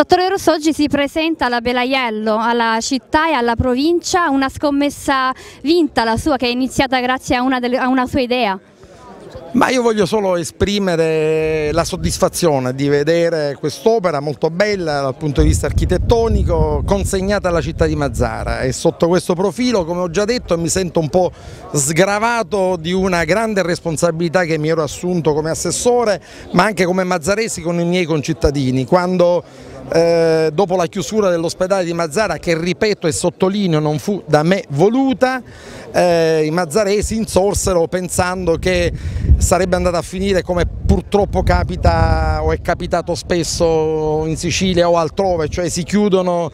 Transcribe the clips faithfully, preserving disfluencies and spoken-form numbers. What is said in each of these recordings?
Dottore Russo, oggi si presenta alla Belaiello, alla città e alla provincia, una scommessa vinta la sua, che è iniziata grazie a una, delle, a una sua idea. Ma io voglio solo esprimere la soddisfazione di vedere quest'opera molto bella dal punto di vista architettonico consegnata alla città di Mazara, e sotto questo profilo, come ho già detto, mi sento un po' sgravato di una grande responsabilità che mi ero assunto come assessore, ma anche come mazzaresi con i miei concittadini, quando eh, dopo la chiusura dell'ospedale di Mazara, che ripeto e sottolineo non fu da me voluta, eh, i mazzaresi insorsero pensando che sarebbe andata a finire come purtroppo capita o è capitato spesso in Sicilia o altrove, cioè si chiudono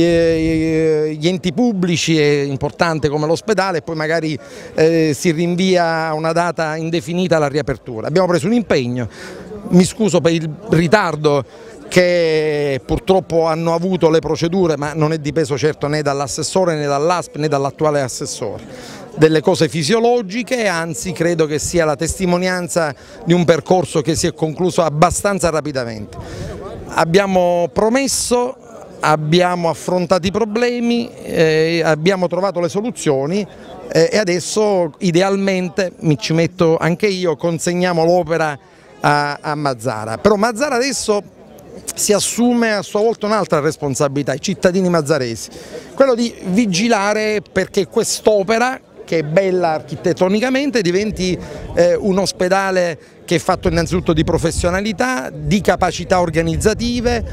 gli enti pubblici, è importante come l'ospedale, e poi magari eh, si rinvia a una data indefinita la riapertura. Abbiamo preso un impegno, mi scuso per il ritardo che purtroppo hanno avuto le procedure, ma non è dipeso certo né dall'assessore né dall'A S P né dall'attuale assessore, delle cose fisiologiche, anzi credo che sia la testimonianza di un percorso che si è concluso abbastanza rapidamente. Abbiamo promesso, abbiamo affrontato i problemi, eh, abbiamo trovato le soluzioni eh, e adesso idealmente, mi ci metto anche io, consegniamo l'opera a, a Mazara. Però Mazara adesso si assume a sua volta un'altra responsabilità, i cittadini mazzaresi, quello di vigilare perché quest'opera, che è bella architettonicamente, diventi eh, un ospedale che è fatto innanzitutto di professionalità, di capacità organizzative,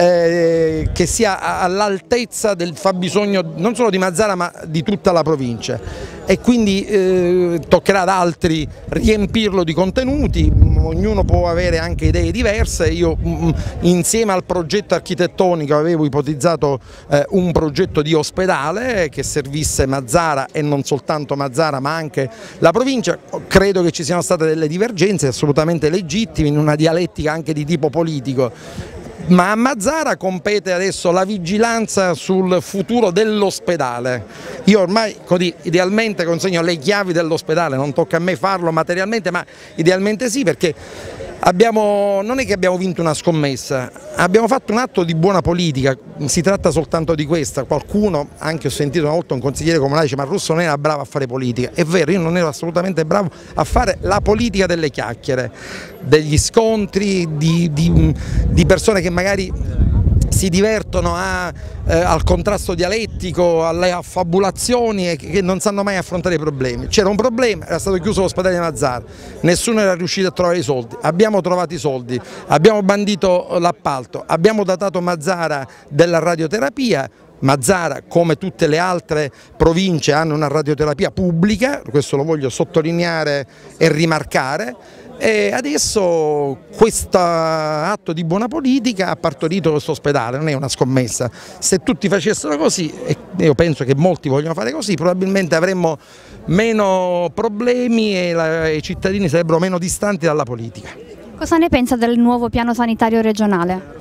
eh, che sia all'altezza del fabbisogno non solo di Mazara ma di tutta la provincia, e quindi eh, toccherà ad altri riempirlo di contenuti. Ognuno può avere anche idee diverse. Io mh, insieme al progetto architettonico avevo ipotizzato eh, un progetto di ospedale che servisse Mazara e non soltanto Mazara ma anche la provincia. Credo che ci siano state delle divergenze assolutamente legittime in una dialettica anche di tipo politico, ma a Mazara compete adesso la vigilanza sul futuro dell'ospedale. Io ormai così, idealmente consegno le chiavi dell'ospedale, non tocca a me farlo materialmente, ma idealmente sì, perché abbiamo, non è che abbiamo vinto una scommessa, abbiamo fatto un atto di buona politica, si tratta soltanto di questa. Qualcuno, anche ho sentito una volta un consigliere comunale, dice: ma Russo non era bravo a fare politica. È vero, io non ero assolutamente bravo a fare la politica delle chiacchiere, degli scontri, di, di, di persone che magari si divertono a, eh, al contrasto dialettico, alle affabulazioni e che non sanno mai affrontare i problemi. C'era un problema, era stato chiuso l'ospedale di Mazara, nessuno era riuscito a trovare i soldi, abbiamo trovato i soldi, abbiamo bandito l'appalto, abbiamo datato Mazara della radioterapia. Mazara, come tutte le altre province, hanno una radioterapia pubblica, questo lo voglio sottolineare e rimarcare. E adesso questo atto di buona politica ha partorito questo ospedale, non è una scommessa. Se tutti facessero così, e io penso che molti vogliono fare così, probabilmente avremmo meno problemi e la, i cittadini sarebbero meno distanti dalla politica. Cosa ne pensa del nuovo piano sanitario regionale?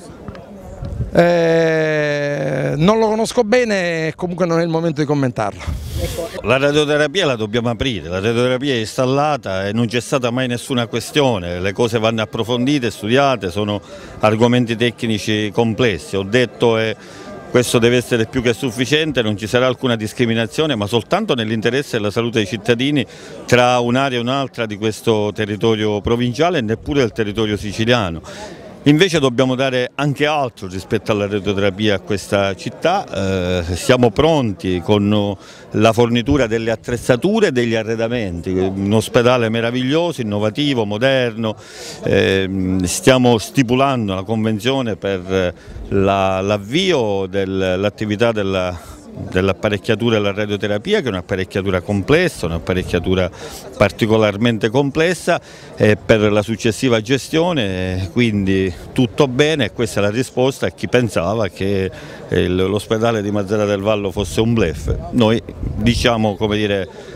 Eh, non lo conosco bene e comunque non è il momento di commentarlo. La radioterapia la dobbiamo aprire, la radioterapia è installata e non c'è stata mai nessuna questione, le cose vanno approfondite, studiate, sono argomenti tecnici complessi. Ho detto e questo deve essere più che sufficiente, non ci sarà alcuna discriminazione, ma soltanto nell'interesse della salute dei cittadini tra un'area e un'altra di questo territorio provinciale e neppure del territorio siciliano. Invece dobbiamo dare anche altro rispetto alla radioterapia a questa città, eh, siamo pronti con la fornitura delle attrezzature e degli arredamenti, un ospedale meraviglioso, innovativo, moderno, eh, stiamo stipulando la convenzione per l'avvio dell'attività della dell'apparecchiatura della radioterapia, che è un'apparecchiatura complessa, un'apparecchiatura particolarmente complessa, e per la successiva gestione, quindi tutto bene. Questa è la risposta a chi pensava che l'ospedale di Mazara del Vallo fosse un bluff. Noi diciamo, come dire,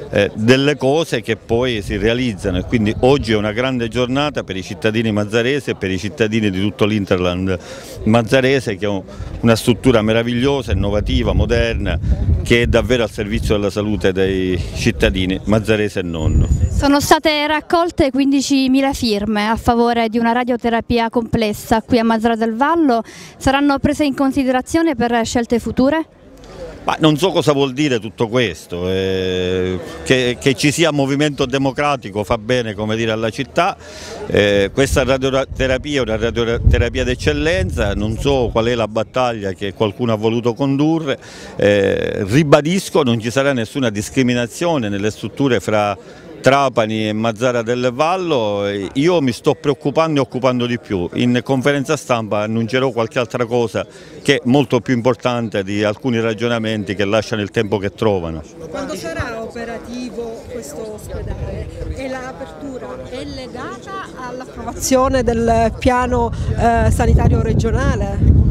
eh, delle cose che poi si realizzano, e quindi oggi è una grande giornata per i cittadini mazzaresi e per i cittadini di tutto l'Interland mazzarese, che è una struttura meravigliosa, innovativa, moderna, che è davvero al servizio della salute dei cittadini mazzaresi e non. Sono state raccolte quindicimila firme a favore di una radioterapia complessa qui a Mazara del Vallo, saranno prese in considerazione per scelte future? Ma non so cosa vuol dire tutto questo, eh, che, che ci sia movimento democratico fa bene, come dire, alla città, eh, questa radioterapia è una radioterapia d'eccellenza, non so qual è la battaglia che qualcuno ha voluto condurre, eh, ribadisco non ci sarà nessuna discriminazione nelle strutture fra Trapani e Mazara del Vallo. Io mi sto preoccupando e occupando di più. In conferenza stampa annuncerò qualche altra cosa che è molto più importante di alcuni ragionamenti che lasciano il tempo che trovano. Quando sarà operativo questo ospedale e l'apertura è legata all'approvazione del piano eh, sanitario regionale?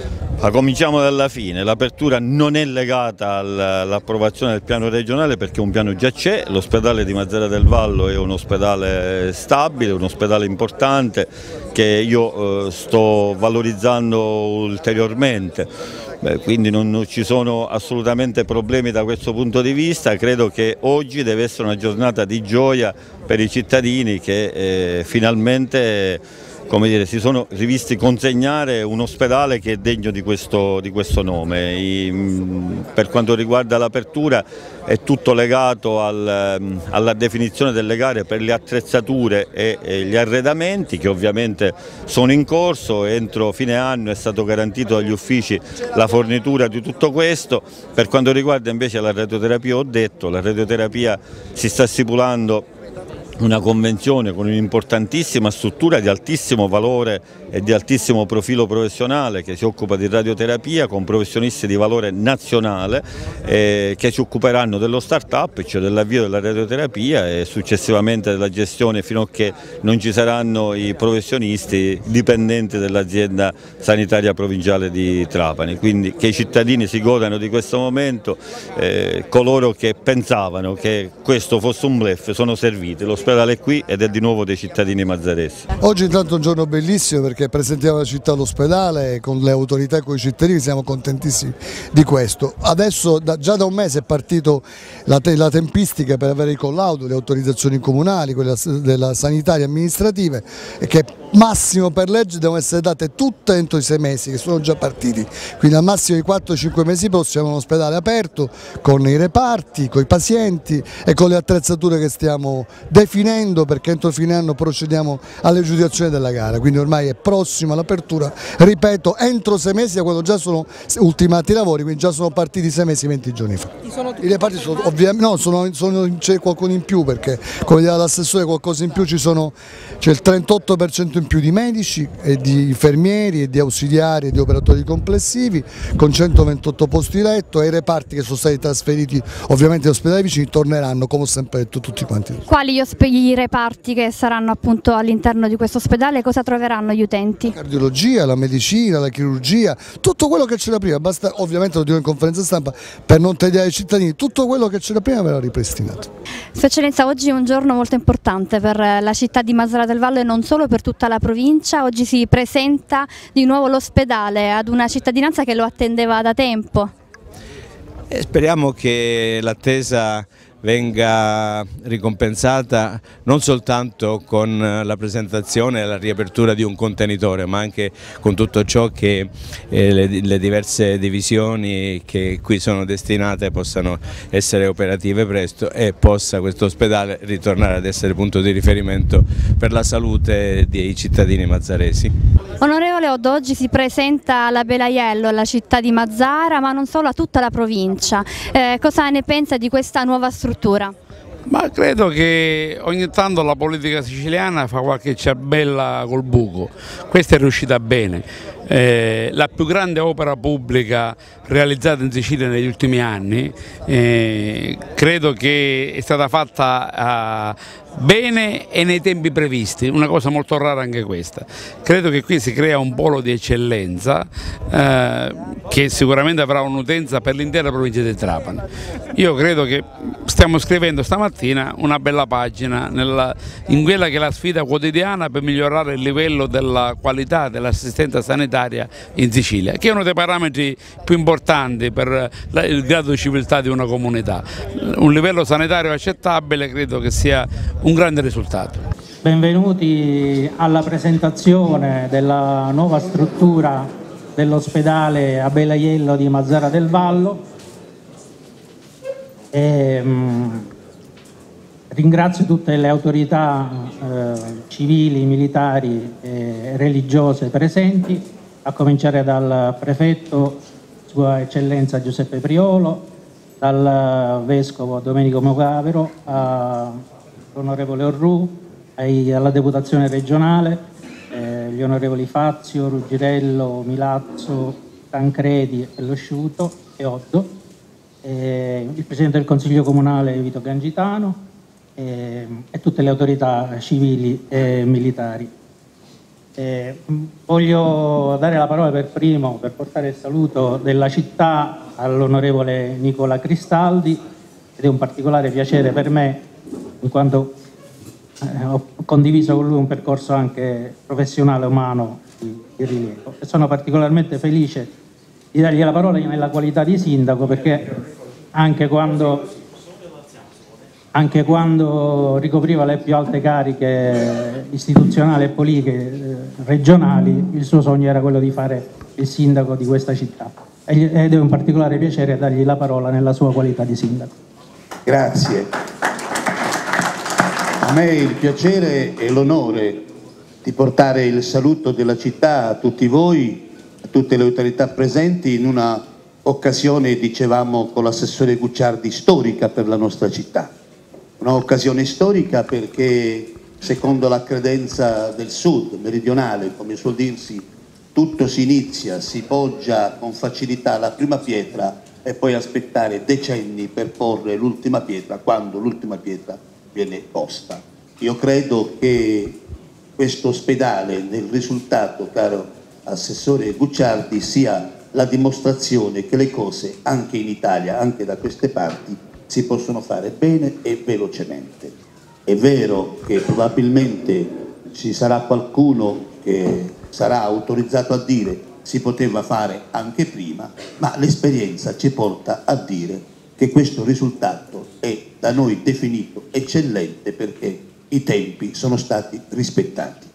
Ma cominciamo dalla fine, l'apertura non è legata all'approvazione del piano regionale perché un piano già c'è, l'ospedale di Mazara del Vallo è un ospedale stabile, un ospedale importante che io eh, sto valorizzando ulteriormente. Beh, quindi non, non ci sono assolutamente problemi da questo punto di vista, credo che oggi deve essere una giornata di gioia per i cittadini che eh, finalmente, come dire, si sono rivisti consegnare un ospedale che è degno di questo, di questo nome. I, per quanto riguarda l'apertura è tutto legato al, alla definizione delle gare per le attrezzature e, e gli arredamenti che ovviamente sono in corso. Entro fine anno è stato garantito dagli uffici la fornitura di tutto questo. Per quanto riguarda invece la radioterapia, ho detto, la radioterapia si sta stipulando una convenzione con un'importantissima struttura di altissimo valore e di altissimo profilo professionale che si occupa di radioterapia con professionisti di valore nazionale eh, che si occuperanno dello start-up, cioè dell'avvio della radioterapia e successivamente della gestione fino a che non ci saranno i professionisti dipendenti dell'azienda sanitaria provinciale di Trapani. Quindi che i cittadini si godano di questo momento, eh, coloro che pensavano che questo fosse un bluff sono serviti. L'ospedale è qui ed è di nuovo dei cittadini mazzaresi. Oggi intanto è un giorno bellissimo perché presentiamo la città all'ospedale con le autorità e con i cittadini, siamo contentissimi di questo. Adesso da, già da un mese è partito la, te, la tempistica per avere i collaudo, le autorizzazioni comunali, quelle della sanitaria amministrative, che massimo per legge devono essere date tutte entro i sei mesi che sono già partiti, quindi al massimo di quattro cinque mesi prossimi un ospedale aperto con i reparti, con i pazienti e con le attrezzature che stiamo definendo, perché entro fine anno procediamo all'aggiudicazione della gara, quindi ormai è prossima l'apertura, ripeto, entro sei mesi da quando già sono ultimati i lavori, quindi già sono partiti sei mesi venti giorni fa. I reparti sono ovviamente, no, sono, sono, c'è qualcuno in più perché come dirà l'assessore qualcosa in più ci sono, c'è il trentotto per cento in più di medici e di infermieri e di ausiliari e di operatori complessivi con centoventotto posti letto, e i reparti che sono stati trasferiti ovviamente agli ospedali vicini torneranno come ho sempre detto tutti quanti. Quali i reparti che saranno appunto all'interno di questo ospedale, cosa troveranno gli utenti? La cardiologia, la medicina, la chirurgia, tutto quello che c'era prima, basta, ovviamente lo dico in conferenza stampa per non tagliare ai cittadini, tutto quello che c'era prima verrà ripristinato. Sua Eccellenza, oggi è un giorno molto importante per la città di Mazara del Vallo e non solo, per tutta la provincia. Oggi si presenta di nuovo l'ospedale ad una cittadinanza che lo attendeva da tempo. E speriamo che l'attesa venga ricompensata non soltanto con la presentazione e la riapertura di un contenitore, ma anche con tutto ciò che eh, le, le diverse divisioni che qui sono destinate possano essere operative presto e possa questo ospedale ritornare ad essere punto di riferimento per la salute dei cittadini mazzaresi. Onorevole Oddo, oggi si presenta alla Belaiello, alla città di Mazara, ma non solo, a tutta la provincia. Eh, cosa ne pensa di questa nuova struttura? Ma credo che ogni tanto la politica siciliana fa qualche ciambella col buco, questa è riuscita bene. eh, la più grande opera pubblica realizzata in Sicilia negli ultimi anni, eh, credo che è stata fatta eh, bene e nei tempi previsti, una cosa molto rara anche questa. Credo che qui si crea un polo di eccellenza eh, che sicuramente avrà un'utenza per l'intera provincia di Trapani. Io credo che stiamo scrivendo stamattina una bella pagina nella, in quella che è la sfida quotidiana per migliorare il livello della qualità dell'assistenza sanitaria in Sicilia, che è uno dei parametri più importanti per la, il grado di civiltà di una comunità. Un livello sanitario accettabile credo che sia un grande risultato. Benvenuti alla presentazione della nuova struttura dell'ospedale Abel Aiello di Mazara del Vallo. E, mh, ringrazio tutte le autorità eh, civili, militari e religiose presenti, a cominciare dal prefetto, Sua Eccellenza Giuseppe Priolo, dal vescovo Domenico Mogavero, all'onorevole Orru, ai, alla deputazione regionale, eh, gli onorevoli Fazio, Ruggirello, Milazzo, Tancredi e Losciuto e Oddo, eh, il Presidente del Consiglio Comunale Vito Gangitano eh, e tutte le autorità civili e militari. Eh, voglio dare la parola per primo, per portare il saluto della città, all'onorevole Nicola Cristaldi, ed è un particolare piacere per me, in quanto eh, ho condiviso con lui un percorso anche professionale umano di, di rilievo. E sono particolarmente felice di dargli la parola nella qualità di sindaco, perché anche quando... anche quando ricopriva le più alte cariche istituzionali e politiche eh, regionali, il suo sogno era quello di fare il sindaco di questa città. Ed è un particolare piacere dargli la parola nella sua qualità di sindaco. Grazie. A me il piacere e l'onore di portare il saluto della città a tutti voi, a tutte le autorità presenti, in una occasione, dicevamo con l'assessore Gucciardi, storica per la nostra città. Un'occasione storica perché, secondo la credenza del sud meridionale, come suol dirsi, tutto si inizia, si poggia con facilità la prima pietra e poi aspettare decenni per porre l'ultima pietra, quando l'ultima pietra viene posta. Io credo che questo ospedale, nel risultato, caro assessore Gucciardi, sia la dimostrazione che le cose anche in Italia, anche da queste parti, si possono fare bene e velocemente. È vero che probabilmente ci sarà qualcuno che sarà autorizzato a dire si poteva fare anche prima, ma l'esperienza ci porta a dire che questo risultato è da noi definito eccellente perché i tempi sono stati rispettati.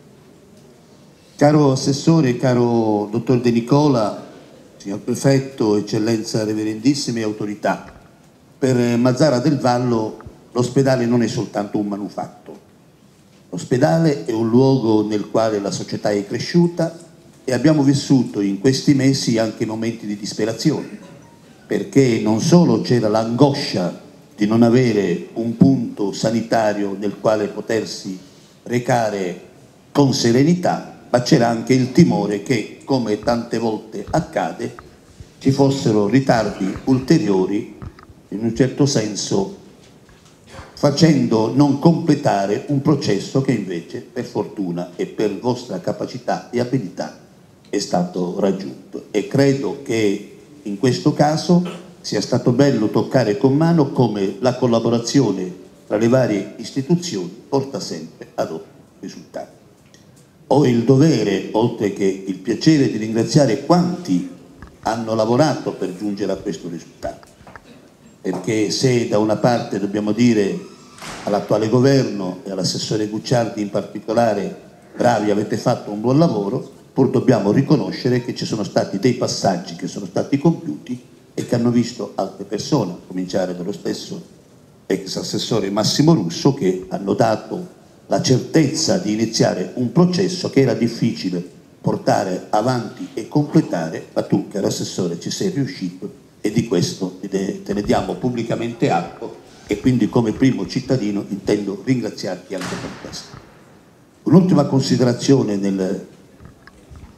Caro assessore, caro dottor De Nicola, signor prefetto, eccellenza reverendissime autorità, per Mazara del Vallo l'ospedale non è soltanto un manufatto. L'ospedale è un luogo nel quale la società è cresciuta e abbiamo vissuto in questi mesi anche momenti di disperazione, perché non solo c'era l'angoscia di non avere un punto sanitario nel quale potersi recare con serenità, ma c'era anche il timore che, come tante volte accade, ci fossero ritardi ulteriori, in un certo senso facendo non completare un processo che invece per fortuna e per vostra capacità e abilità è stato raggiunto, e credo che in questo caso sia stato bello toccare con mano come la collaborazione tra le varie istituzioni porta sempre ad ottimi risultati. Ho il dovere, oltre che il piacere, di ringraziare quanti hanno lavorato per giungere a questo risultato, perché se da una parte dobbiamo dire all'attuale governo e all'assessore Gucciardi in particolare bravi, avete fatto un buon lavoro, pur dobbiamo riconoscere che ci sono stati dei passaggi che sono stati compiuti e che hanno visto altre persone, a cominciare dallo stesso ex assessore Massimo Russo, che hanno dato la certezza di iniziare un processo che era difficile portare avanti e completare, ma tu, caro assessore, ci sei riuscito e di questo te ne diamo pubblicamente atto, e quindi come primo cittadino intendo ringraziarti anche per questo. Un'ultima considerazione nel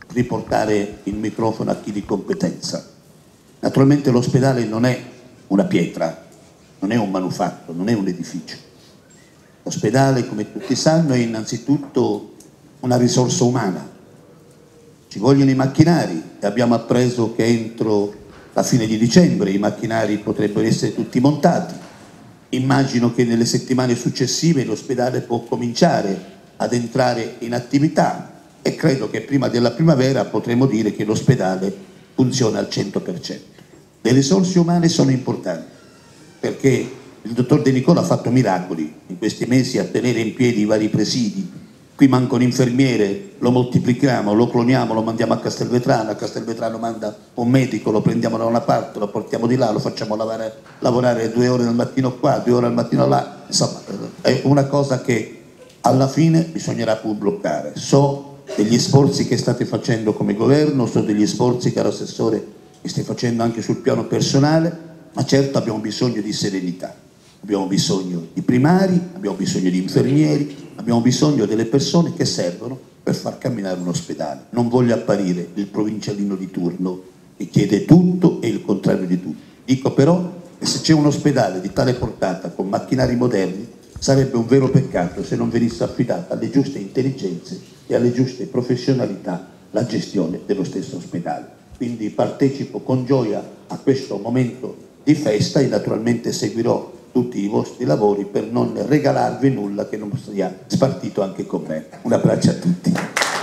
riportare il microfono a chi di competenza. Naturalmente l'ospedale non è una pietra, non è un manufatto, non è un edificio. L'ospedale, come tutti sanno, è innanzitutto una risorsa umana. Ci vogliono i macchinari e abbiamo appreso che entro la fine di dicembre i macchinari potrebbero essere tutti montati. Immagino che nelle settimane successive l'ospedale può cominciare ad entrare in attività e credo che prima della primavera potremo dire che l'ospedale funziona al cento per cento. Le risorse umane sono importanti perché il dottor De Nicola ha fatto miracoli in questi mesi a tenere in piedi i vari presidi. Qui manca un infermiere, lo moltiplichiamo, lo cloniamo, lo mandiamo a Castelvetrano, a Castelvetrano manda un medico, lo prendiamo da una parte, lo portiamo di là, lo facciamo lavorare, lavorare due ore al mattino qua, due ore al mattino là, insomma è una cosa che alla fine bisognerà pur bloccare. So degli sforzi che state facendo come governo, so degli sforzi, caro Assessore, che stai facendo anche sul piano personale, ma certo abbiamo bisogno di serenità, abbiamo bisogno di primari, abbiamo bisogno di infermieri, abbiamo bisogno delle persone che servono per far camminare un ospedale. Non voglio apparire il provincialino di turno che chiede tutto e il contrario di tutto. Dico però che se c'è un ospedale di tale portata con macchinari moderni sarebbe un vero peccato se non venisse affidata alle giuste intelligenze e alle giuste professionalità la gestione dello stesso ospedale. Quindi partecipo con gioia a questo momento di festa e naturalmente seguirò tutti i vostri lavori per non regalarvi nulla che non sia spartito anche con me. Un abbraccio a tutti.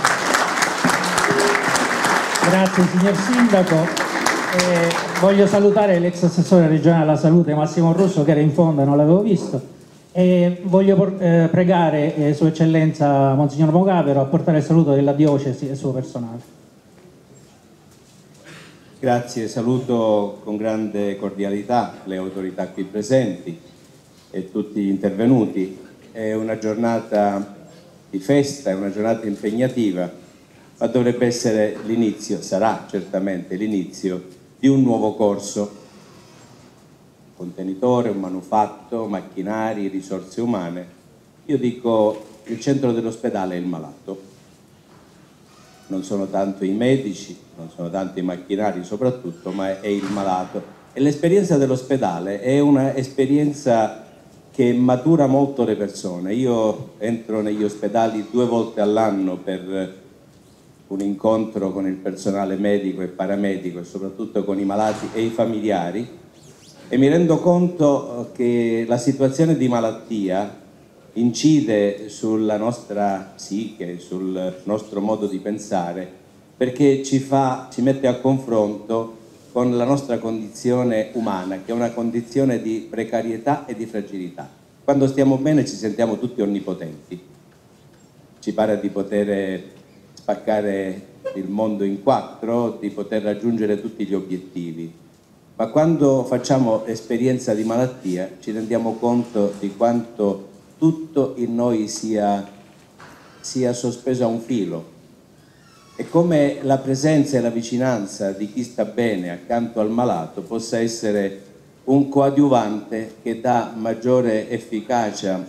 Grazie signor Sindaco. Eh, voglio salutare l'ex assessore regionale alla salute Massimo Russo che era in fondo e non l'avevo visto. E voglio eh, pregare eh, Sua Eccellenza Monsignor Mogavero a portare il saluto della diocesi e il suo personale. Grazie, saluto con grande cordialità le autorità qui presenti e tutti gli intervenuti. È una giornata di festa, è una giornata impegnativa, ma dovrebbe essere l'inizio, sarà certamente l'inizio di un nuovo corso. Contenitore, un manufatto, macchinari, risorse umane. Io dico il centro dell'ospedale è il malato. Non sono tanto i medici, non sono tanto i macchinari soprattutto, ma è il malato. E l'esperienza dell'ospedale è un'esperienza che matura molto le persone. Io entro negli ospedali due volte all'anno per un incontro con il personale medico e paramedico e soprattutto con i malati e i familiari e mi rendo conto che la situazione di malattia incide sulla nostra psiche, sul nostro modo di pensare, perché ci fa, ci mette a confronto con la nostra condizione umana, che è una condizione di precarietà e di fragilità. Quando stiamo bene ci sentiamo tutti onnipotenti, ci pare di poter spaccare il mondo in quattro, di poter raggiungere tutti gli obiettivi, ma quando facciamo esperienza di malattia ci rendiamo conto di quanto tutto in noi sia, sia sospeso a un filo e come la presenza e la vicinanza di chi sta bene accanto al malato possa essere un coadiuvante che dà maggiore efficacia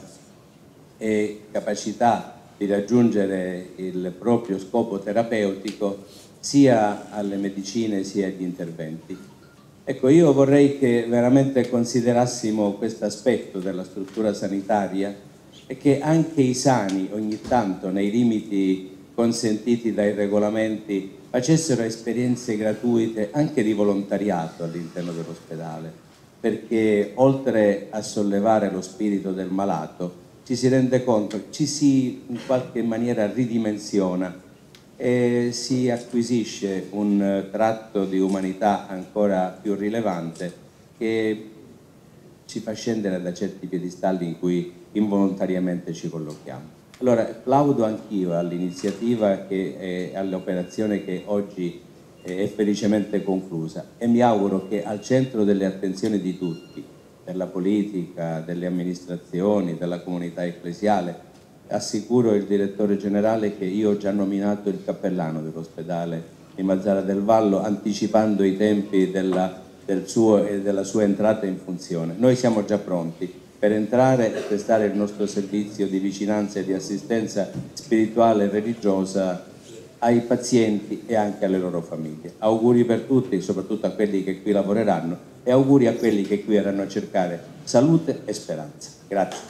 e capacità di raggiungere il proprio scopo terapeutico sia alle medicine sia agli interventi. Ecco, io vorrei che veramente considerassimo questo aspetto della struttura sanitaria e che anche i sani ogni tanto, nei limiti consentiti dai regolamenti, facessero esperienze gratuite anche di volontariato all'interno dell'ospedale, perché oltre a sollevare lo spirito del malato ci si rende conto, ci si in qualche maniera ridimensiona e si acquisisce un tratto di umanità ancora più rilevante che ci fa scendere da certi piedistalli in cui involontariamente ci collochiamo. Allora, plaudo anch'io all'iniziativa e all'operazione che oggi è felicemente conclusa e mi auguro che al centro delle attenzioni di tutti, della politica, delle amministrazioni, della comunità ecclesiale, assicuro il direttore generale che io ho già nominato il cappellano dell'ospedale di Mazara del Vallo anticipando i tempi della, del suo e della sua entrata in funzione. Noi siamo già pronti per entrare e prestare il nostro servizio di vicinanza e di assistenza spirituale e religiosa ai pazienti e anche alle loro famiglie. Auguri per tutti, soprattutto a quelli che qui lavoreranno, e auguri a quelli che qui verranno a cercare salute e speranza. Grazie.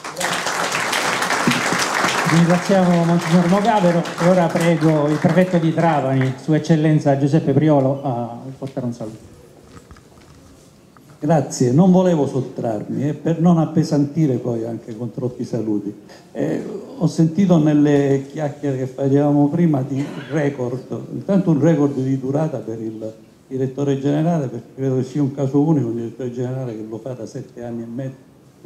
Ringraziamo Monsignor Mogavero e ora prego il prefetto di Trapani, Sua Eccellenza Giuseppe Priolo, a portare un saluto. Grazie, non volevo sottrarmi eh, per non appesantire poi anche con troppi saluti. Eh, ho sentito nelle chiacchiere che facevamo prima di record, intanto un record di durata per il direttore generale, perché credo che sia un caso unico, un direttore generale che lo fa da sette anni e mezzo.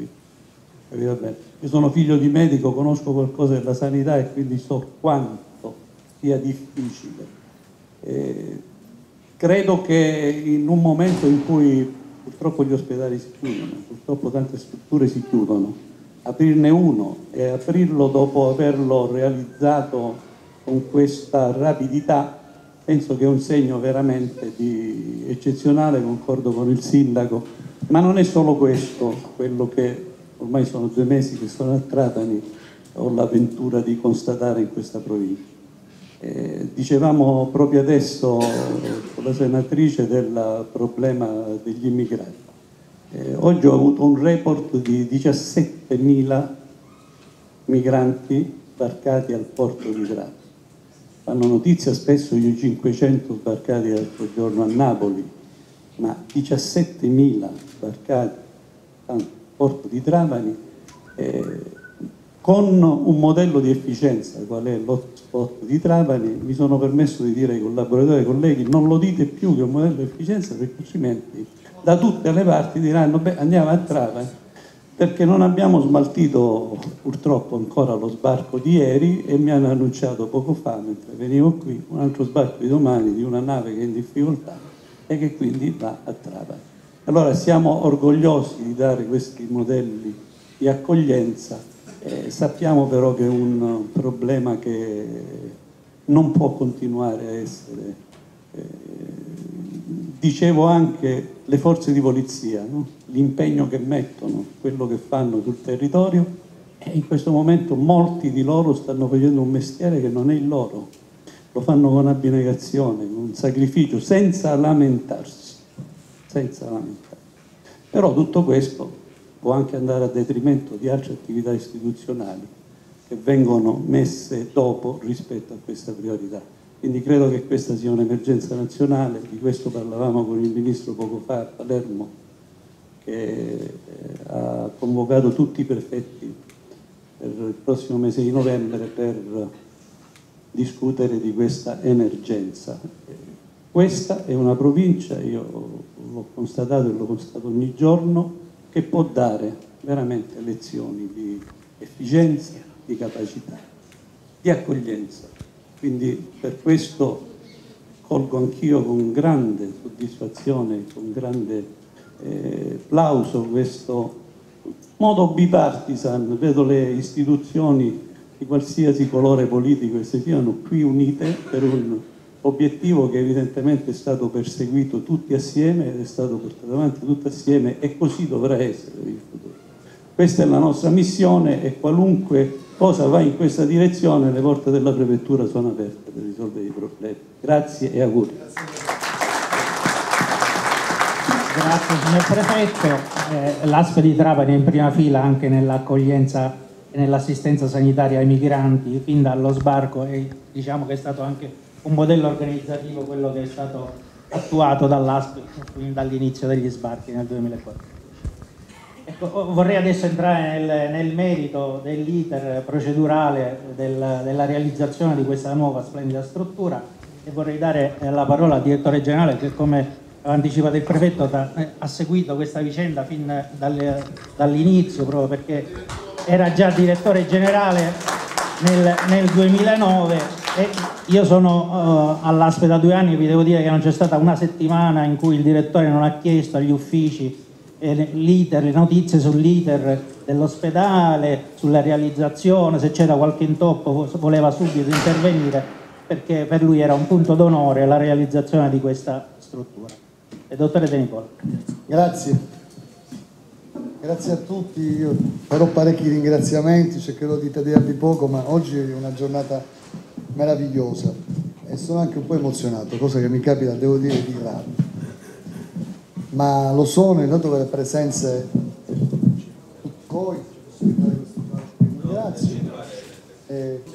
Io sono figlio di medico, conosco qualcosa della sanità e quindi so quanto sia difficile. Eh, credo che in un momento in cui purtroppo gli ospedali si chiudono, purtroppo tante strutture si chiudono, aprirne uno e aprirlo dopo averlo realizzato con questa rapidità, penso che è un segno veramente di eccezionale, concordo con il sindaco, ma non è solo questo quello che ormai sono due mesi che sono a Trapani, ho l'avventura di constatare in questa provincia. Eh, dicevamo proprio adesso con la senatrice del problema degli immigrati. Eh, oggi ho avuto un report di diciassettemila migranti sbarcati al porto di Trapani. Fanno notizia spesso gli cinquecento sbarcati l'altro giorno a Napoli, ma diciassettemila sbarcati al porto di Trapani, eh, con un modello di efficienza qual è l'hotspot di Trapani. Mi sono permesso di dire ai collaboratori e ai colleghi: non lo dite più che è un modello di efficienza, perché altrimenti da tutte le parti diranno beh, andiamo a Trapani, perché non abbiamo smaltito purtroppo ancora lo sbarco di ieri e mi hanno annunciato poco fa, mentre venivo qui, un altro sbarco di domani di una nave che è in difficoltà e che quindi va a Trapani. Allora siamo orgogliosi di dare questi modelli di accoglienza, eh, sappiamo però che è un problema che non può continuare a essere. Eh, dicevo anche le forze di polizia, no? L'impegno che mettono, quello che fanno sul territorio, e in questo momento molti di loro stanno facendo un mestiere che non è il loro, lo fanno con abnegazione, con sacrificio, senza lamentarsi. senza lamentarsi. Però tutto questo può anche andare a detrimento di altre attività istituzionali che vengono messe dopo rispetto a questa priorità. Quindi credo che questa sia un'emergenza nazionale, di questo parlavamo con il Ministro poco fa a Palermo, che ha convocato tutti i prefetti per il prossimo mese di novembre per discutere di questa emergenza. Questa è una provincia, io l'ho constatato e lo constato ogni giorno, che può dare veramente lezioni di efficienza, di capacità, di accoglienza. Quindi per questo colgo anch'io con grande soddisfazione, con grande eh, plauso questo modo bipartisan. Vedo le istituzioni di qualsiasi colore politico che si siano qui unite per un obiettivo che evidentemente è stato perseguito tutti assieme ed è stato portato avanti tutti assieme, e così dovrà essere per il futuro. Questa è la nostra missione e qualunque cosa va in questa direzione, le porte della prefettura sono aperte per risolvere i problemi. Grazie e auguri. Grazie signor Prefetto. Eh, L'A S P di Trapani è in prima fila anche nell'accoglienza e nell'assistenza sanitaria ai migranti fin dallo sbarco, e diciamo che è stato anche un modello organizzativo quello che è stato attuato dall'A S P dall'inizio degli sbarchi nel duemilaquattro. Ecco, vorrei adesso entrare nel, nel merito dell'iter procedurale del, della realizzazione di questa nuova splendida struttura, e vorrei dare la parola al direttore generale che, come ha anticipato il prefetto, da, eh, ha seguito questa vicenda fin dalle, dall'inizio, proprio perché era già direttore generale nel, nel duemilanove. E io sono uh, all'A S P da due anni, vi devo dire che non c'è stata una settimana in cui il direttore non ha chiesto agli uffici eh, l'iter, le notizie sull'iter dell'ospedale, sulla realizzazione, se c'era qualche intoppo voleva subito intervenire, perché per lui era un punto d'onore la realizzazione di questa struttura. E dottore De Nicola. Grazie. Grazie a tutti, io farò parecchi ringraziamenti, cercherò di tediarvi poco, ma oggi è una giornata meravigliosa. e sono anche un po' emozionato, cosa che mi capita, devo dire, di rado. Ma lo sono, intanto per le presenze di voi, grazie. Eh,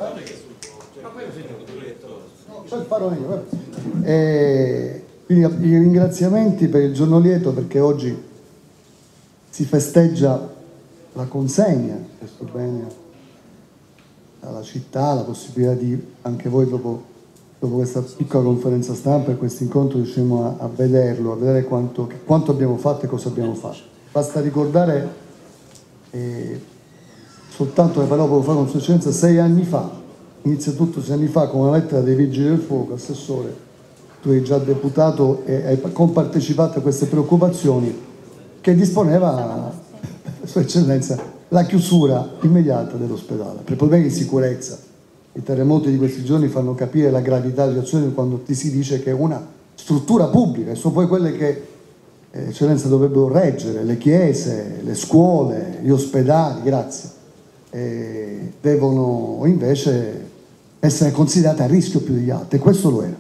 poi farò io. Eh, quindi i ringraziamenti per il giorno lieto, perché oggi si festeggia la consegna di questo bene alla città, la possibilità di, anche voi dopo, dopo questa piccola conferenza stampa e questo incontro riusciremo a, a vederlo, a vedere quanto, quanto abbiamo fatto e cosa abbiamo fatto. Basta ricordare eh, soltanto, ne parlavo poco fa con Sua Eccellenza, sei anni fa, inizia tutto sei anni fa con una lettera dei Vigili del Fuoco, assessore, tu eri già deputato e hai compartecipato a queste preoccupazioni, che disponeva, Sua Eccellenza, la chiusura immediata dell'ospedale per problemi di sicurezza. I terremoti di questi giorni fanno capire la gravità della situazione quando ti si dice che è una struttura pubblica, e sono poi quelle che eh, Eccellenza dovrebbero reggere, le chiese, le scuole, gli ospedali, grazie, eh, devono invece essere considerate a rischio più degli altri, e questo lo era.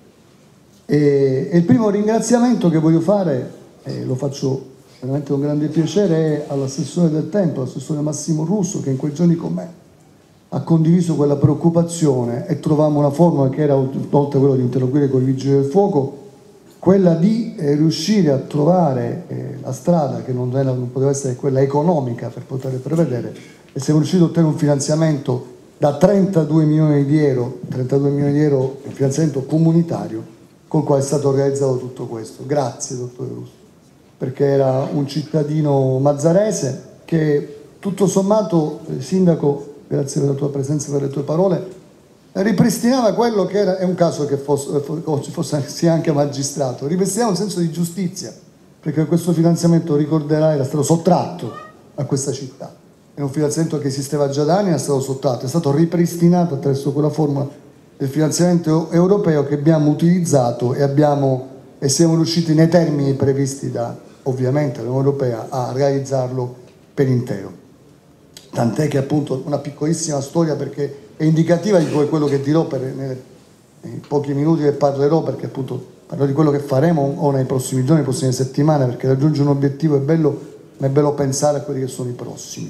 E, e il primo ringraziamento che voglio fare, eh, lo faccio veramente con grande piacere, è all'assessore del Tempio, l'assessore Massimo Russo, che in quei giorni con me ha condiviso quella preoccupazione e trovammo una formula che era, oltre a quello di interloquire con i Vigili del Fuoco, quella di eh, riuscire a trovare eh, la strada che non, era, non poteva essere quella economica per poter prevedere, e siamo riusciti a ottenere un finanziamento da trentadue milioni di euro, trentadue milioni di euro, un finanziamento comunitario, col quale è stato realizzato tutto questo. Grazie, dottore Russo, perché era un cittadino mazzarese che tutto sommato, eh, Sindaco, grazie per la tua presenza e per le tue parole, ripristinava quello che era, è un caso che fosse, fosse, fosse sia anche magistrato, ripristinava un senso di giustizia, perché questo finanziamento, ricorderai, era stato sottratto a questa città, è un finanziamento che esisteva già da anni, era stato sottratto, è stato ripristinato attraverso quella formula del finanziamento europeo che abbiamo utilizzato e, abbiamo, e siamo riusciti nei termini previsti da, ovviamente, l'Unione Europea a realizzarlo per intero. Tant'è che appunto una piccolissima storia, perché è indicativa di quello che dirò per, nei, nei pochi minuti che parlerò, perché appunto parlo di quello che faremo o nei prossimi giorni, nelle prossime settimane, perché raggiungere un obiettivo è bello, ma è bello pensare a quelli che sono i prossimi.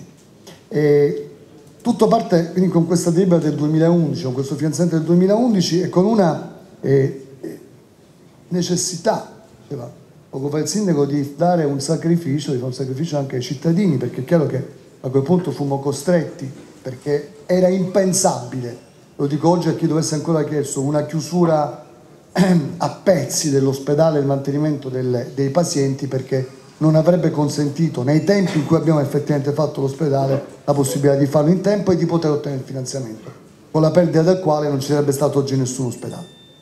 E tutto parte quindi con questa delibera del duemilaundici, con questo finanziamento del duemilaundici e con una eh, necessità, diceva poco fa il sindaco, di dare un sacrificio, di fare un sacrificio anche ai cittadini, perché è chiaro che a quel punto fummo costretti, perché era impensabile, lo dico oggi a chi dovesse ancora chiesto, una chiusura a pezzi dell'ospedale e il mantenimento del, dei pazienti, perché non avrebbe consentito, nei tempi in cui abbiamo effettivamente fatto l'ospedale, la possibilità di farlo in tempo e di poter ottenere il finanziamento, con la perdita del quale non ci sarebbe stato oggi nessun ospedale.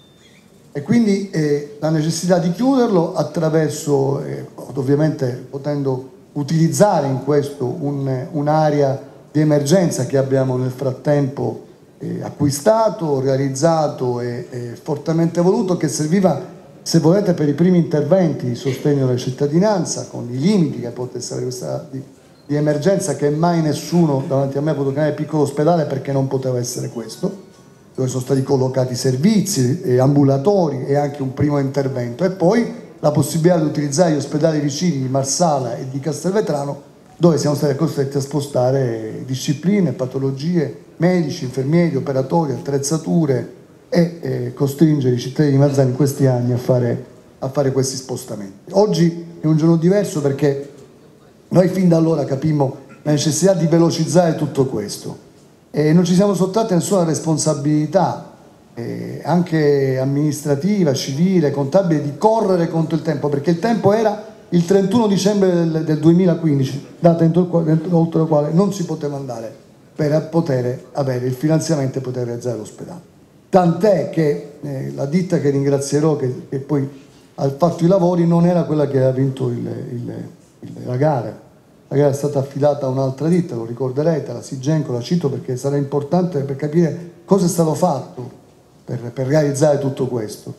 E quindi eh, la necessità di chiuderlo attraverso, eh, ovviamente potendo utilizzare in questo un, un'area di emergenza che abbiamo nel frattempo eh, acquistato, realizzato e, e fortemente voluto, che serviva, se volete, per i primi interventi di sostegno alla cittadinanza, con i limiti che potesse avere questa di, di emergenza, che mai nessuno davanti a me ha potuto chiamare piccolo ospedale, perché non poteva essere questo, dove sono stati collocati servizi, e ambulatori e anche un primo intervento, e poi la possibilità di utilizzare gli ospedali vicini di Marsala e di Castelvetrano, dove siamo stati costretti a spostare discipline, patologie, medici, infermieri, operatori, attrezzature e eh, costringere i cittadini di Mazzara in questi anni a fare, a fare questi spostamenti. Oggi è un giorno diverso, perché noi fin da allora capimmo la necessità di velocizzare tutto questo e non ci siamo sottratti a nessuna responsabilità, eh, anche amministrativa, civile, contabile, di correre contro il tempo, perché il tempo era il trentuno dicembre del, del duemilaquindici, data oltre la quale non si poteva andare per poter avere il finanziamento e poter realizzare l'ospedale. Tant'è che eh, la ditta che ringrazierò, che, che poi ha fatto i lavori, non era quella che aveva vinto il, il, il, la gara. La gara è stata affidata a un'altra ditta, lo ricorderete, la Sigenco, la cito perché sarà importante per capire cosa è stato fatto per, per realizzare tutto questo.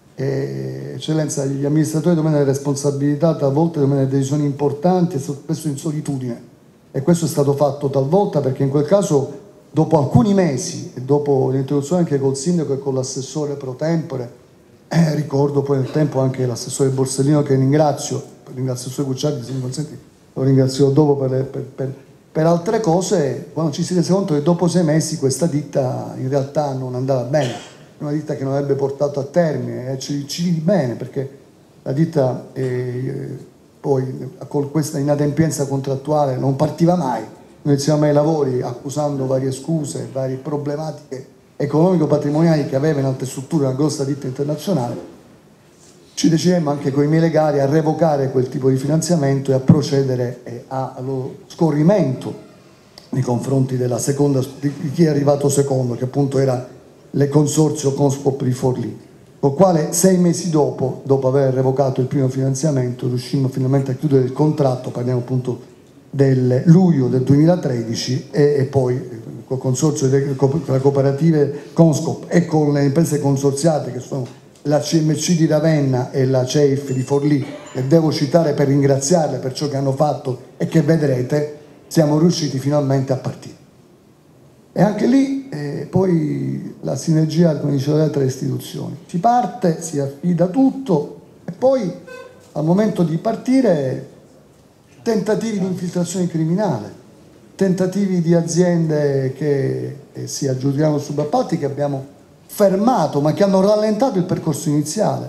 E, eccellenza, gli amministratori devono avere responsabilità, talvolta devono avere decisioni importanti e spesso in solitudine, e questo è stato fatto talvolta, perché in quel caso dopo alcuni mesi e dopo l'introduzione anche col sindaco e con l'assessore pro tempore, eh, ricordo poi nel tempo anche l'assessore Borsellino, che ringrazio, ringrazio l'assessore Gucciardi, se mi consenti lo ringrazio dopo per, le, per, per, per altre cose, quando ci si rese conto che dopo sei mesi questa ditta in realtà non andava bene, una ditta che non avrebbe portato a termine, e ci, ci vidi bene perché la ditta eh, poi con questa inadempienza contrattuale non partiva mai, noi iniziamo ai lavori accusando varie scuse, varie problematiche economico-patrimoniali che aveva in altre strutture una grossa ditta internazionale. Ci decidemmo anche con i miei legali a revocare quel tipo di finanziamento e a procedere eh, allo scorrimento nei confronti della seconda, di chi è arrivato secondo, che appunto era il consorzio Conscop di Forlì, col quale sei mesi dopo, dopo aver revocato il primo finanziamento, riuscimmo finalmente a chiudere il contratto, parliamo appunto del luglio del duemilatredici, e, e poi col consorzio delle cooperative Conscop e con le imprese consorziate che sono la C M C di Ravenna e la C E I F di Forlì, che devo citare per ringraziarle per ciò che hanno fatto e che vedrete, siamo riusciti finalmente a partire. E anche lì eh, poi la sinergia, come diceva, tra le istituzioni. Si parte, si affida tutto e poi al momento di partire tentativi di infiltrazione criminale, tentativi di aziende che eh, si aggiudicano subappalti, che abbiamo fermato ma che hanno rallentato il percorso iniziale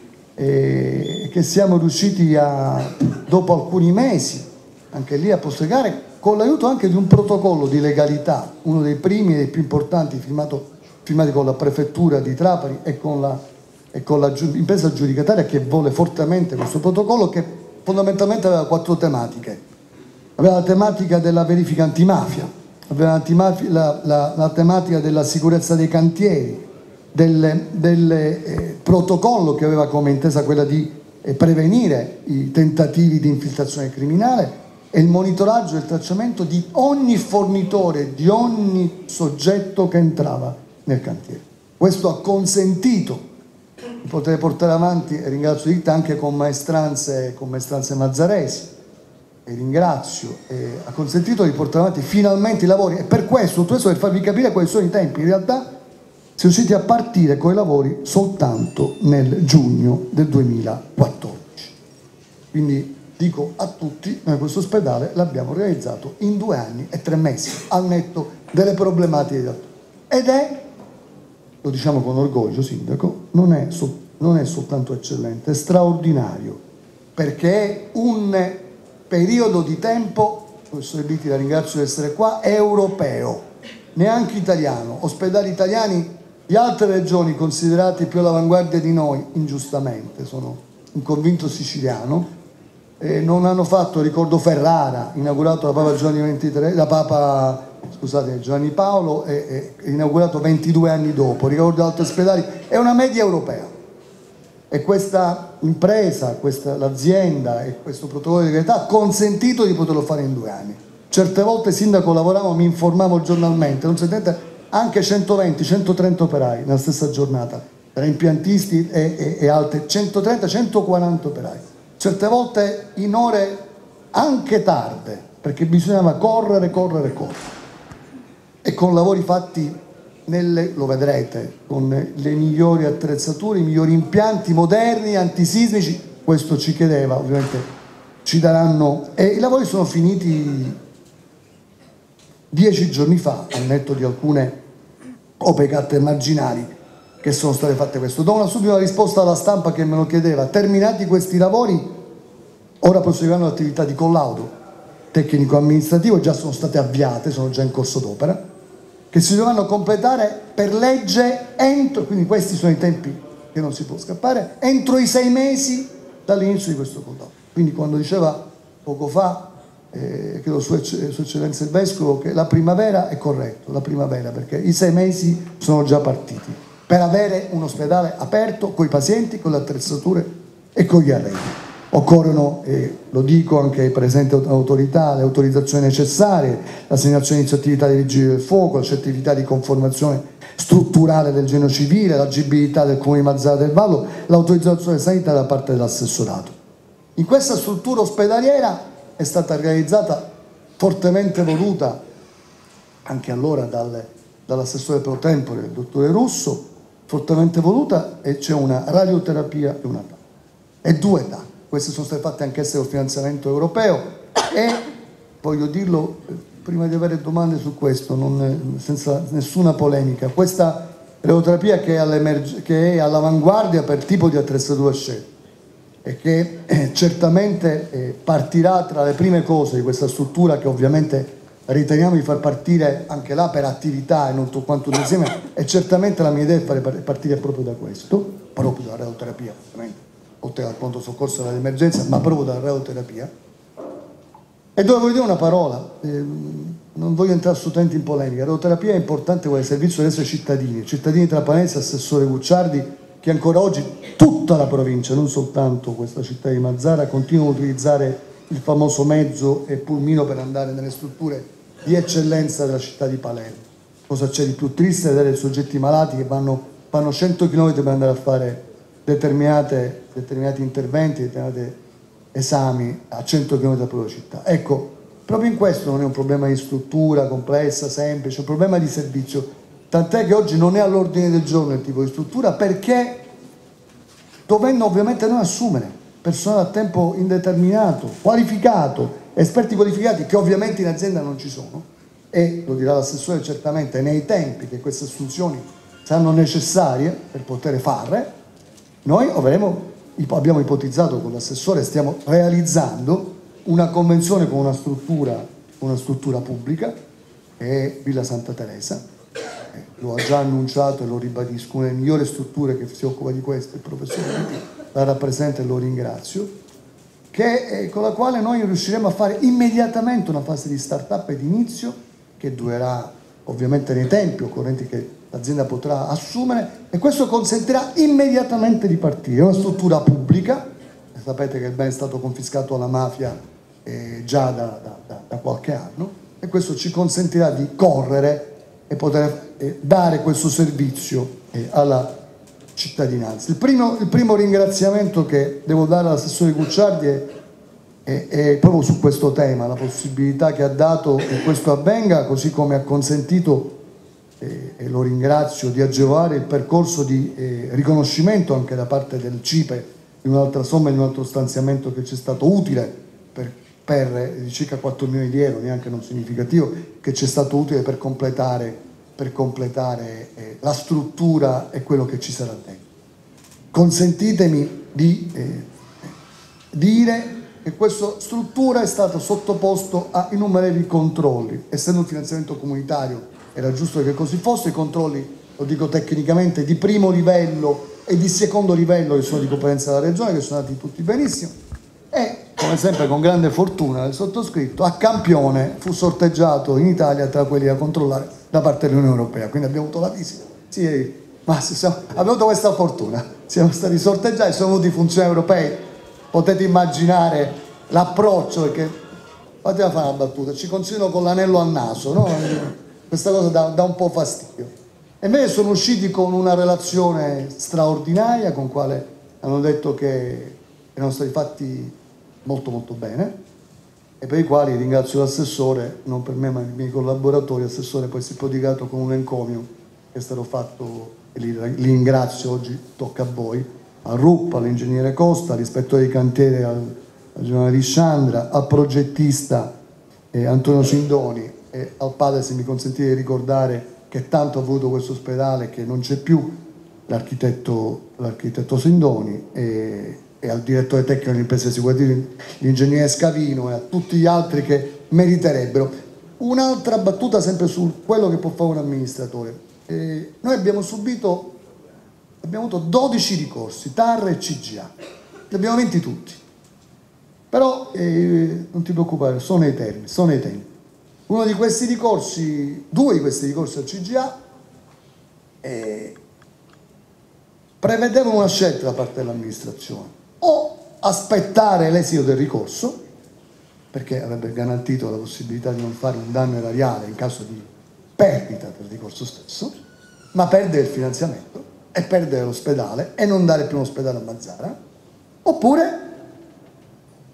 e che siamo riusciti a, dopo alcuni mesi, anche lì a postergare, con l'aiuto anche di un protocollo di legalità, uno dei primi e dei più importanti, firmato, firmati con la prefettura di Trapani e con la, e con la impresa aggiudicataria, che vuole fortemente questo protocollo, che fondamentalmente aveva quattro tematiche. Aveva la tematica della verifica antimafia, aveva antimafia, la, la, la tematica della sicurezza dei cantieri, del, del eh, protocollo che aveva come intesa quella di eh, prevenire i tentativi di infiltrazione criminale, e il monitoraggio e il tracciamento di ogni fornitore, di ogni soggetto che entrava nel cantiere. Questo ha consentito di poter portare avanti, e ringrazio Ditta, anche con maestranze, con maestranze mazzaresi, e ringrazio, e ha consentito di portare avanti finalmente i lavori, e per questo, tutto questo per farvi capire quali sono i tempi. In realtà si è riusciti a partire con i lavori soltanto nel giugno del duemilaquattordici. Quindi dico a tutti, noi questo ospedale l'abbiamo realizzato in due anni e tre mesi, al netto delle problematiche. Ed è, lo diciamo con orgoglio, Sindaco, non è, so, non è soltanto eccellente, è straordinario, perché è un periodo di tempo, professor Biti, la ringrazio di essere qua, europeo, neanche italiano. Ospedali italiani di altre regioni considerati più all'avanguardia di noi, ingiustamente, sono un convinto siciliano, eh, non hanno fatto, ricordo Ferrara, inaugurato da Papa Giovanni ventitré, da Papa, scusate, Giovanni Paolo, e, e inaugurato ventidue anni dopo, ricordo altri ospedali, è una media europea. E questa impresa, questa, l'azienda e questo protocollo di legalità ha consentito di poterlo fare in due anni. Certe volte, Sindaco, lavoravo, mi informavo giornalmente, non sentite, anche centoventi centotrenta operai nella stessa giornata, tra impiantisti e, e, e altri, centotrenta centoquaranta operai. Certe volte in ore anche tarde, perché bisognava correre, correre, correre. E con lavori fatti nelle, lo vedrete, con le migliori attrezzature, i migliori impianti moderni, antisismici. Questo ci chiedeva, ovviamente ci daranno, e i lavori sono finiti dieci giorni fa, al netto di alcune opere marginali che sono state fatte. Questo do una subito una risposta alla stampa che me lo chiedeva. Terminati questi lavori, ora proseguiranno l'attività di collaudo tecnico amministrativo, già sono state avviate, sono già in corso d'opera, che si dovranno completare per legge entro, quindi questi sono i tempi che non si può scappare, entro i sei mesi dall'inizio di questo collaudo. Quindi quando diceva poco fa, eh, credo Sua Eccellenza il Vescovo, che la primavera è corretto, la primavera, perché i sei mesi sono già partiti per avere un ospedale aperto con i pazienti, con le attrezzature e con gli arredi. Occorrono, eh, lo dico anche ai presenti autorità, le autorizzazioni necessarie, l'assegnazione di attività dei vigili del fuoco, la certificata di conformazione strutturale del genio civile, l'agibilità del Comune di Mazzara del Vallo, l'autorizzazione sanitaria da parte dell'assessorato. In questa struttura ospedaliera è stata realizzata, fortemente voluta anche allora dal, dall'assessore pro tempore, il dottore Russo, fortemente voluta, e c'è una radioterapia e una T A. E due T A. Queste sono state fatte anche esse col finanziamento europeo e, voglio dirlo, prima di avere domande su questo, non, senza nessuna polemica, questa radioterapia che è, che è all'avanguardia per tipo di attrezzatura scelta e che eh, certamente eh, partirà tra le prime cose di questa struttura, che ovviamente riteniamo di far partire anche là per attività e non tutto quanto insieme, e certamente la mia idea è fare partire proprio da questo, proprio dalla radioterapia, ovviamente, oltre al pronto soccorso e all'emergenza, ma proprio dalla radioterapia. E dove voglio dire una parola, eh, non voglio entrare assolutamente in polemica, la radioterapia è importante come servizio adesso ai cittadini, cittadini trapanesi, assessore Gucciardi, che ancora oggi tutta la provincia, non soltanto questa città di Mazara, continuano a utilizzare il famoso mezzo e pulmino per andare nelle strutture di eccellenza della città di Palermo. Cosa c'è di più triste vedere soggetti malati che vanno, vanno cento chilometri per andare a fare determinate, determinati interventi, determinati esami a cento chilometri dalla propria città. Ecco, proprio in questo non è un problema di struttura complessa, semplice, è un problema di servizio. Tant'è che oggi non è all'ordine del giorno il tipo di struttura, perché dovendo ovviamente noi assumere personale a tempo indeterminato, qualificato, esperti qualificati, che ovviamente in azienda non ci sono, e lo dirà l'assessore certamente nei tempi che queste assunzioni saranno necessarie per poter fare, noi avremo, abbiamo ipotizzato con l'assessore, stiamo realizzando una convenzione con una struttura, una struttura pubblica, che è Villa Santa Teresa. Lo ha già annunciato e lo ribadisco, una delle migliori strutture che si occupa di questo, il professor Vitti la rappresenta e lo ringrazio, che, eh, con la quale noi riusciremo a fare immediatamente una fase di start-up e di inizio, che durerà ovviamente nei tempi occorrenti che l'azienda potrà assumere, e questo consentirà immediatamente di partire. È una struttura pubblica, sapete che il bene è stato confiscato alla mafia eh, già da, da, da, da qualche anno, e questo ci consentirà di correre e poter eh, dare questo servizio eh, alla cittadinanza. Il primo, il primo ringraziamento che devo dare all'assessore Gucciardi è, è, è proprio su questo tema, la possibilità che ha dato che questo avvenga, così come ha consentito, eh, e lo ringrazio, di agevolare il percorso di eh, riconoscimento anche da parte del C I P E di un'altra somma e di un altro stanziamento che ci è stato utile per, per eh, di circa quattro milioni di euro, neanche non significativo, che ci è stato utile per completare per completare eh, la struttura e quello che ci sarà dentro. Consentitemi di eh, dire che questa struttura è stata sottoposta a innumerevoli controlli. Essendo un finanziamento comunitario era giusto che così fosse, i controlli, lo dico tecnicamente, di primo livello e di secondo livello, che sono di competenza della Regione, che sono andati tutti benissimo, e come sempre con grande fortuna del sottoscritto, a campione fu sorteggiato in Italia tra quelli da controllare da parte dell'Unione Europea, quindi abbiamo avuto la visita, sì, ma siamo, abbiamo avuto questa fortuna, siamo stati sorteggiati, sono venuti i funzionari europei, potete immaginare l'approccio, perché, fatemi fare una battuta, ci considerano con l'anello al naso, no? Questa cosa dà, dà un po' fastidio, e invece sono usciti con una relazione straordinaria, con quale hanno detto che erano stati fatti molto molto bene, e per i quali ringrazio l'assessore, non per me ma i miei collaboratori. L'assessore poi si è prodigato con un encomio che è stato fatto, e li, li ringrazio, oggi tocca a voi, al R U P, all'ingegnere Costa, all'ispettore di cantiere, al, al generale Lisciandra, al progettista eh, Antonio Sindoni, e al padre, se mi consentite di ricordare, che tanto ha voluto questo ospedale, che non c'è più, l'architetto, l'architetto Sindoni, e, e al direttore tecnico dell'impresa assicurativa, l'ingegnere Scavino, e a tutti gli altri che meriterebbero. Un'altra battuta sempre su quello che può fare un amministratore. Eh, noi abbiamo subito, abbiamo avuto dodici ricorsi, T A R e C G A, li abbiamo vinti tutti, però eh, non ti preoccupare, sono nei termini, sono nei tempi. Uno di questi ricorsi, due di questi ricorsi al C G A eh, prevedevano una scelta da parte dell'amministrazione: o aspettare l'esito del ricorso, perché avrebbe garantito la possibilità di non fare un danno erariale in caso di perdita del ricorso stesso, ma perdere il finanziamento e perdere l'ospedale e non dare più un ospedale a Mazara, oppure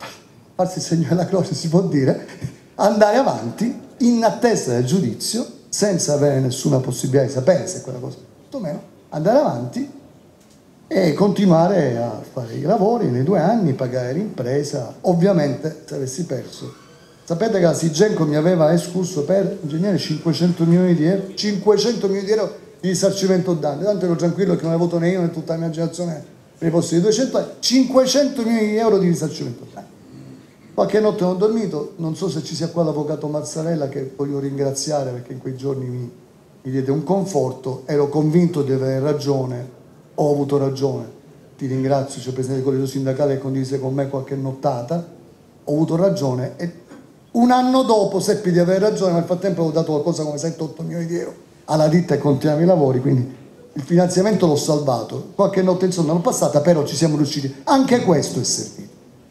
farsi il segno della croce, si può dire, andare avanti in attesa del giudizio, senza avere nessuna possibilità di sapere se quella cosa è o meno, andare avanti e continuare a fare i lavori nei due anni, pagare l'impresa. Ovviamente se avessi perso, sapete che la Sigenco mi aveva escluso per ingegnere cinquecento milioni di euro, cinquecento milioni di euro di risarcimento danni, tanto ero tranquillo che non avevo avuto né io né tutta la mia generazione per i posti di duecento anni, cinquecento milioni di euro di risarcimento danni. Qualche notte non ho dormito, non so se ci sia qua l'avvocato Mazzarella, che voglio ringraziare perché in quei giorni mi, mi diede un conforto, ero convinto di avere ragione, ho avuto ragione, ti ringrazio, c'è il Presidente del Collegio Sindacale che condivise con me qualche nottata, ho avuto ragione e un anno dopo seppi di avere ragione, ma nel frattempo avevo dato qualcosa come sette otto milioni di euro alla ditta e continuiamo i lavori, quindi il finanziamento l'ho salvato, qualche notte insomma l'ho passata, però ci siamo riusciti, anche questo è servito.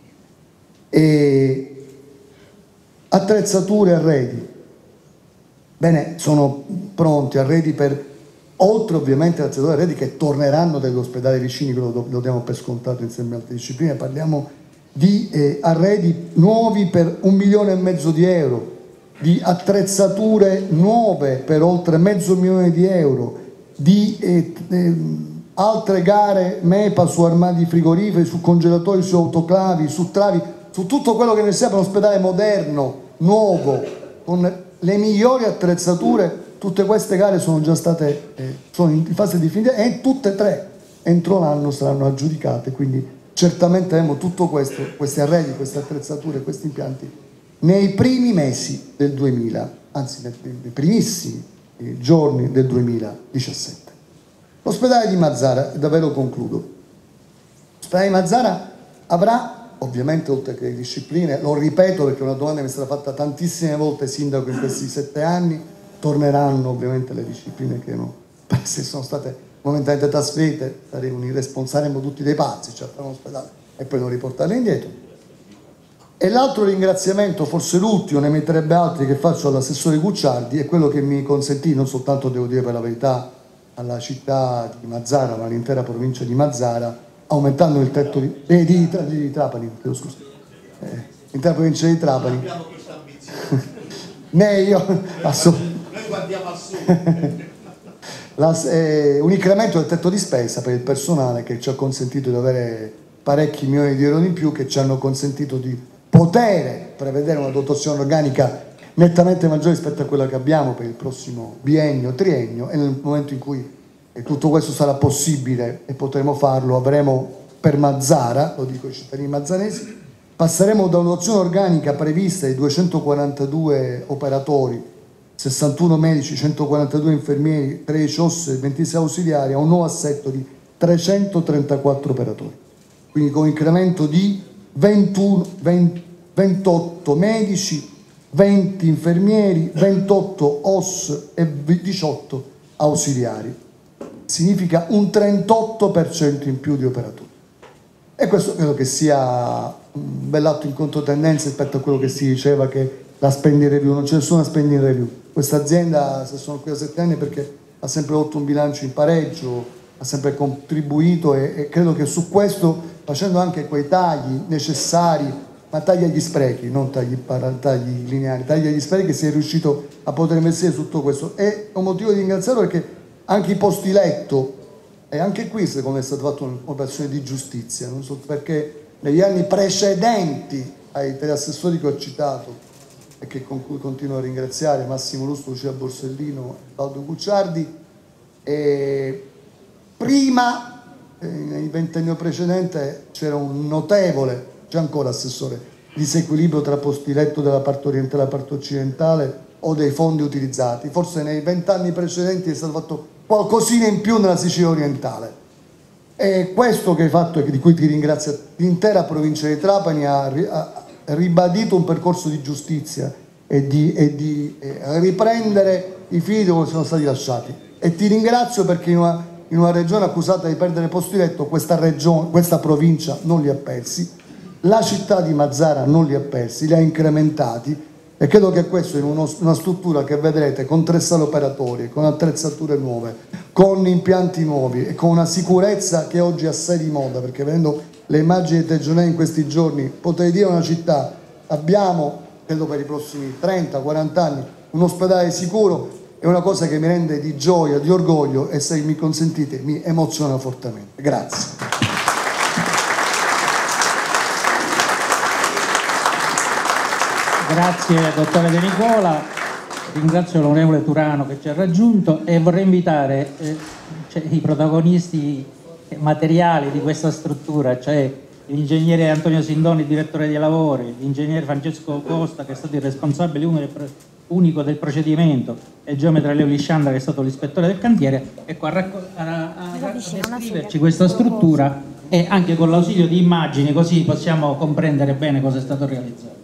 E attrezzature, arredi, bene, sono pronti arredi per, oltre ovviamente alle attrezzature arredi che torneranno dall'ospedale vicini, quello lo diamo per scontato insieme a altre discipline, parliamo di eh, arredi nuovi per un milione e mezzo di euro, di attrezzature nuove per oltre mezzo milione di euro, di eh, eh, altre gare MEPA su armadi frigoriferi, su congelatori, su autoclavi, su travi, su tutto quello che ne sia per un ospedale moderno, nuovo, con le migliori attrezzature. Tutte queste gare sono già state eh, sono in fase definitiva e tutte e tre entro l'anno saranno aggiudicate, quindi certamente avremo tutto questo, questi arredi, queste attrezzature, questi impianti nei primi mesi del duemila, anzi nei primissimi giorni del duemiladiciassette. L'ospedale di Mazara, davvero concludo, l'ospedale di Mazara avrà ovviamente oltre che le discipline, lo ripeto perché è una domanda che mi è stata fatta tantissime volte sindaco in questi sette anni, torneranno ovviamente le discipline che no, se sono state momentaneamente trasferite, saremo irresponsabili, saremo tutti dei pazzi, cioè fare un ospedale e poi non riportarle indietro. E l'altro ringraziamento, forse l'ultimo, ne metterebbe altri, che faccio all'assessore Gucciardi, è quello che mi consentì, non soltanto devo dire per la verità, alla città di Mazara, ma all'intera provincia di Mazara, aumentando il tetto di, eh, di, di, di Trapani, chiedo scusa, eh, l'intera provincia di Trapani. Né io, assolutamente. Noi guardiamo al sud. La, eh, un incremento del tetto di spesa per il personale che ci ha consentito di avere parecchi milioni di euro in più, che ci hanno consentito di poter prevedere una dotazione organica nettamente maggiore rispetto a quella che abbiamo per il prossimo biennio, triennio, e nel momento in cui e tutto questo sarà possibile e potremo farlo, avremo per Mazara, lo dico ai cittadini mazzanesi, passeremo da una dotazione organica prevista di duecentoquarantadue operatori, sessantuno medici, centoquarantadue infermieri, tredici O S S e ventisei ausiliari a un nuovo assetto di trecentotrentaquattro operatori, quindi con un incremento di ventuno, venti, ventotto medici, venti infermieri, ventotto O S S e diciotto ausiliari. Significa un trentotto per cento in più di operatori. E questo credo che sia un bell'atto in controtendenza rispetto a quello che si diceva che la spending review, non c'è nessuna spending review. Questa azienda, se sono qui da sette anni, perché ha sempre avuto un bilancio in pareggio, ha sempre contribuito e, e credo che su questo, facendo anche quei tagli necessari, ma tagli agli sprechi, non tagli, tagli lineari, tagli agli sprechi, si è riuscito a poter investire su tutto questo. È un motivo di ringraziarlo perché anche i posti letto, e anche qui secondo me è stata fatta un'operazione di giustizia, non so perché negli anni precedenti ai tre assessori che ho citato e che con cui continuo a ringraziare, Massimo Lusto, Lucia Borsellino e Claudio Gucciardi, e prima, eh, nel ventennio precedente, c'era un notevole, c'è ancora assessore, disequilibrio tra posti letto della parte orientale e la parte occidentale o dei fondi utilizzati. Forse nei vent'anni precedenti è stato fatto qualcosina in più nella Sicilia orientale. E questo che hai fatto e di cui ti ringrazio, l'intera provincia di Trapani ha, ha ribadito un percorso di giustizia e di, e di eh, riprendere i fili dove sono stati lasciati. E ti ringrazio perché in una, in una regione accusata di perdere posti letto, questa, regione, questa provincia non li ha persi, la città di Mazara non li ha persi, li ha incrementati. E credo che questo in uno, una struttura che vedrete con tre sale operatori, con attrezzature nuove, con impianti nuovi e con una sicurezza che oggi è assai di moda, perché vedendo le immagini dei telegiornali in questi giorni potrei dire una città, abbiamo credo per i prossimi trenta quaranta anni un ospedale sicuro è una cosa che mi rende di gioia, di orgoglio e, se mi consentite, mi emoziona fortemente. Grazie. Grazie dottore De Nicola, ringrazio l'onorevole Turano che ci ha raggiunto e vorrei invitare eh, cioè, i protagonisti materiali di questa struttura, cioè l'ingegnere Antonio Sindoni, direttore dei lavori, l'ingegnere Francesco Costa che è stato il responsabile unico del procedimento e il geometra Leo Lisciandra che è stato l'ispettore del cantiere, ecco, a, a, a, a descriverci questa struttura e anche con l'ausilio di immagini, così possiamo comprendere bene cosa è stato realizzato.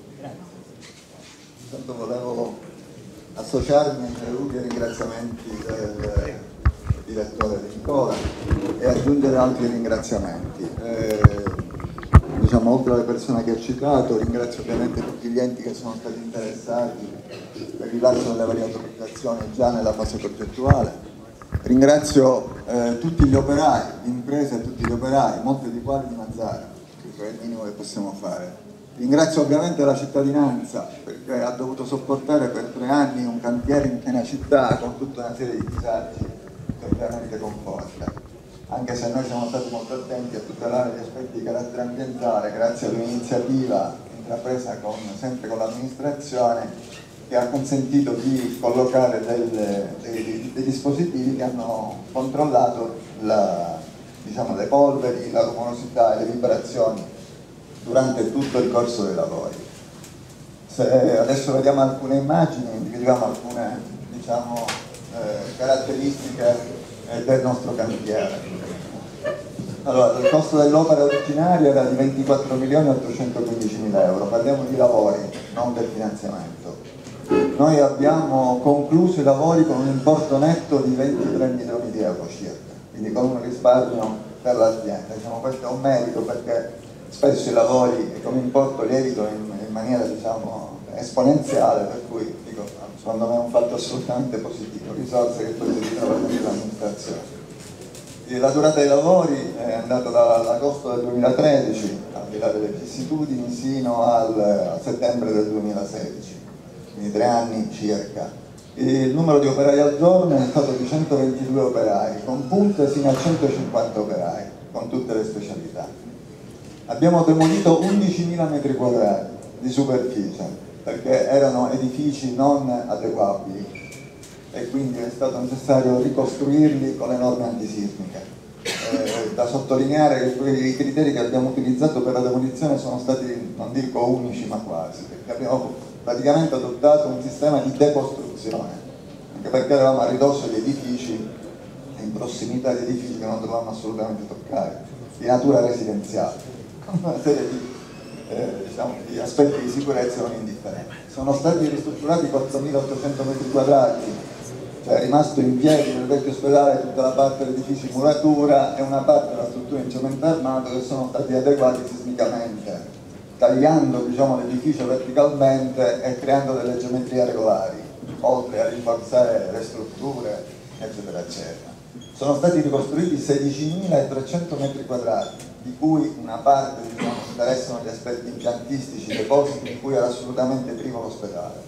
Intanto volevo associarmi ai saluti e ringraziamenti del direttore De Nicola e aggiungere altri ringraziamenti. Eh, diciamo, oltre alle persone che ho citato, ringrazio ovviamente tutti gli enti che sono stati interessati per il rilascio delle varie autorizzazioni già nella fase progettuale. Ringrazio eh, tutti gli operai, l'impresa e tutti gli operai, molti di quali di Mazara, che è il minimo che possiamo fare. Ringrazio ovviamente la cittadinanza perché ha dovuto sopportare per tre anni un cantiere in piena città con tutta una serie di disagi che ovviamente comporta. Anche se noi siamo stati molto attenti a tutelare gli aspetti di carattere ambientale grazie ad un'iniziativa intrapresa con, sempre con l'amministrazione, che ha consentito di collocare delle, dei, dei dispositivi che hanno controllato la, diciamo, le polveri, la rumorosità e le vibrazioni durante tutto il corso dei lavori. Se adesso vediamo alcune immagini, individuiamo alcune, diciamo, eh, caratteristiche eh, del nostro cantiere. Allora, il costo dell'opera originaria era di ventiquattro milioni ottocentoquindicimila euro, parliamo di lavori, non del finanziamento. Noi abbiamo concluso i lavori con un importo netto di ventitré milioni di euro circa, quindi con un risparmio per l'azienda. Diciamo, questo è un merito perché spesso i lavori come importo lievitano in, in maniera, diciamo, esponenziale, per cui dico, secondo me è un fatto assolutamente positivo, risorse che poi si ritrovano nell'amministrazione. La durata dei lavori è andata dall'agosto del duemilatredici, al di là delle vicissitudini, sino al, al settembre del duemilasedici, quindi tre anni circa. Il numero di operai al giorno è stato di centoventidue operai, con punte sino a centocinquanta operai, con tutte le specialità. Abbiamo demolito undicimila metri quadrati di superficie, perché erano edifici non adeguabili e quindi è stato necessario ricostruirli con le norme antisismiche. Eh, da sottolineare che i criteri che abbiamo utilizzato per la demolizione sono stati, non dico unici, ma quasi, perché abbiamo praticamente adottato un sistema di decostruzione, anche perché eravamo a ridosso di edifici, in prossimità di edifici che non dovevamo assolutamente toccare, di natura residenziale, con una serie di, eh, diciamo, di aspetti di sicurezza non indifferenti. Sono stati ristrutturati quattromilaottocento metri quadrati, cioè è rimasto in piedi nel vecchio ospedale tutta la parte dell'edificio in muratura e una parte della struttura in cemento armato che sono stati adeguati sismicamente, tagliando, diciamo, l'edificio verticalmente e creando delle geometrie regolari, oltre a rinforzare le strutture, eccetera, eccetera. Sono stati ricostruiti sedicimilatrecento metri quadrati, di cui una parte, diciamo, interessano gli aspetti impiantistici, depositi di cui era assolutamente privo l'ospedale.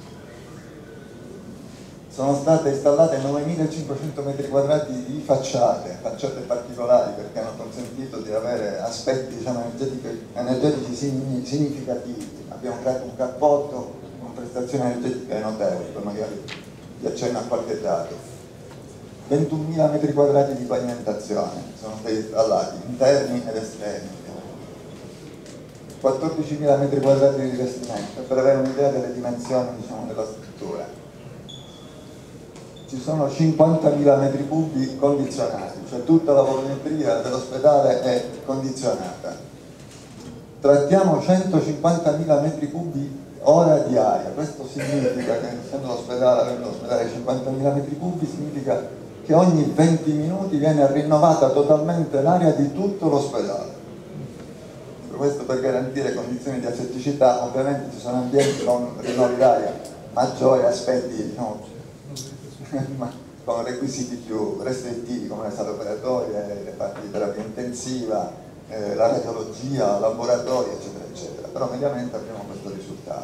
Sono state installate novemilacinquecento metri quadrati di facciate, facciate particolari perché hanno consentito di avere aspetti, diciamo, energetici significativi. Abbiamo creato un cappotto con prestazioni energetiche notevoli, poi magari vi accenno a qualche dato. ventunomila metri quadrati di pavimentazione sono stati installati, interni ed esterni. quattordicimila metri quadrati di rivestimento, per avere un'idea delle dimensioni, diciamo, della struttura. Ci sono cinquantamila metri cubi condizionati, cioè tutta la volumetria dell'ospedale è condizionata. Trattiamo centocinquantamila metri cubi ora di aria, questo significa che, essendo l'ospedale, avendo l'ospedale cinquantamila metri cubi, significa che ogni venti minuti viene rinnovata totalmente l'aria di tutto l'ospedale. Questo per garantire condizioni di asetticità. Ovviamente ci sono ambienti con rinnovi d'aria maggiori, aspetti, diciamo, con requisiti più restrittivi come le sale operatorie, le parti di terapia intensiva, eh, la radiologia, laboratori, eccetera, eccetera. Però mediamente abbiamo questo risultato.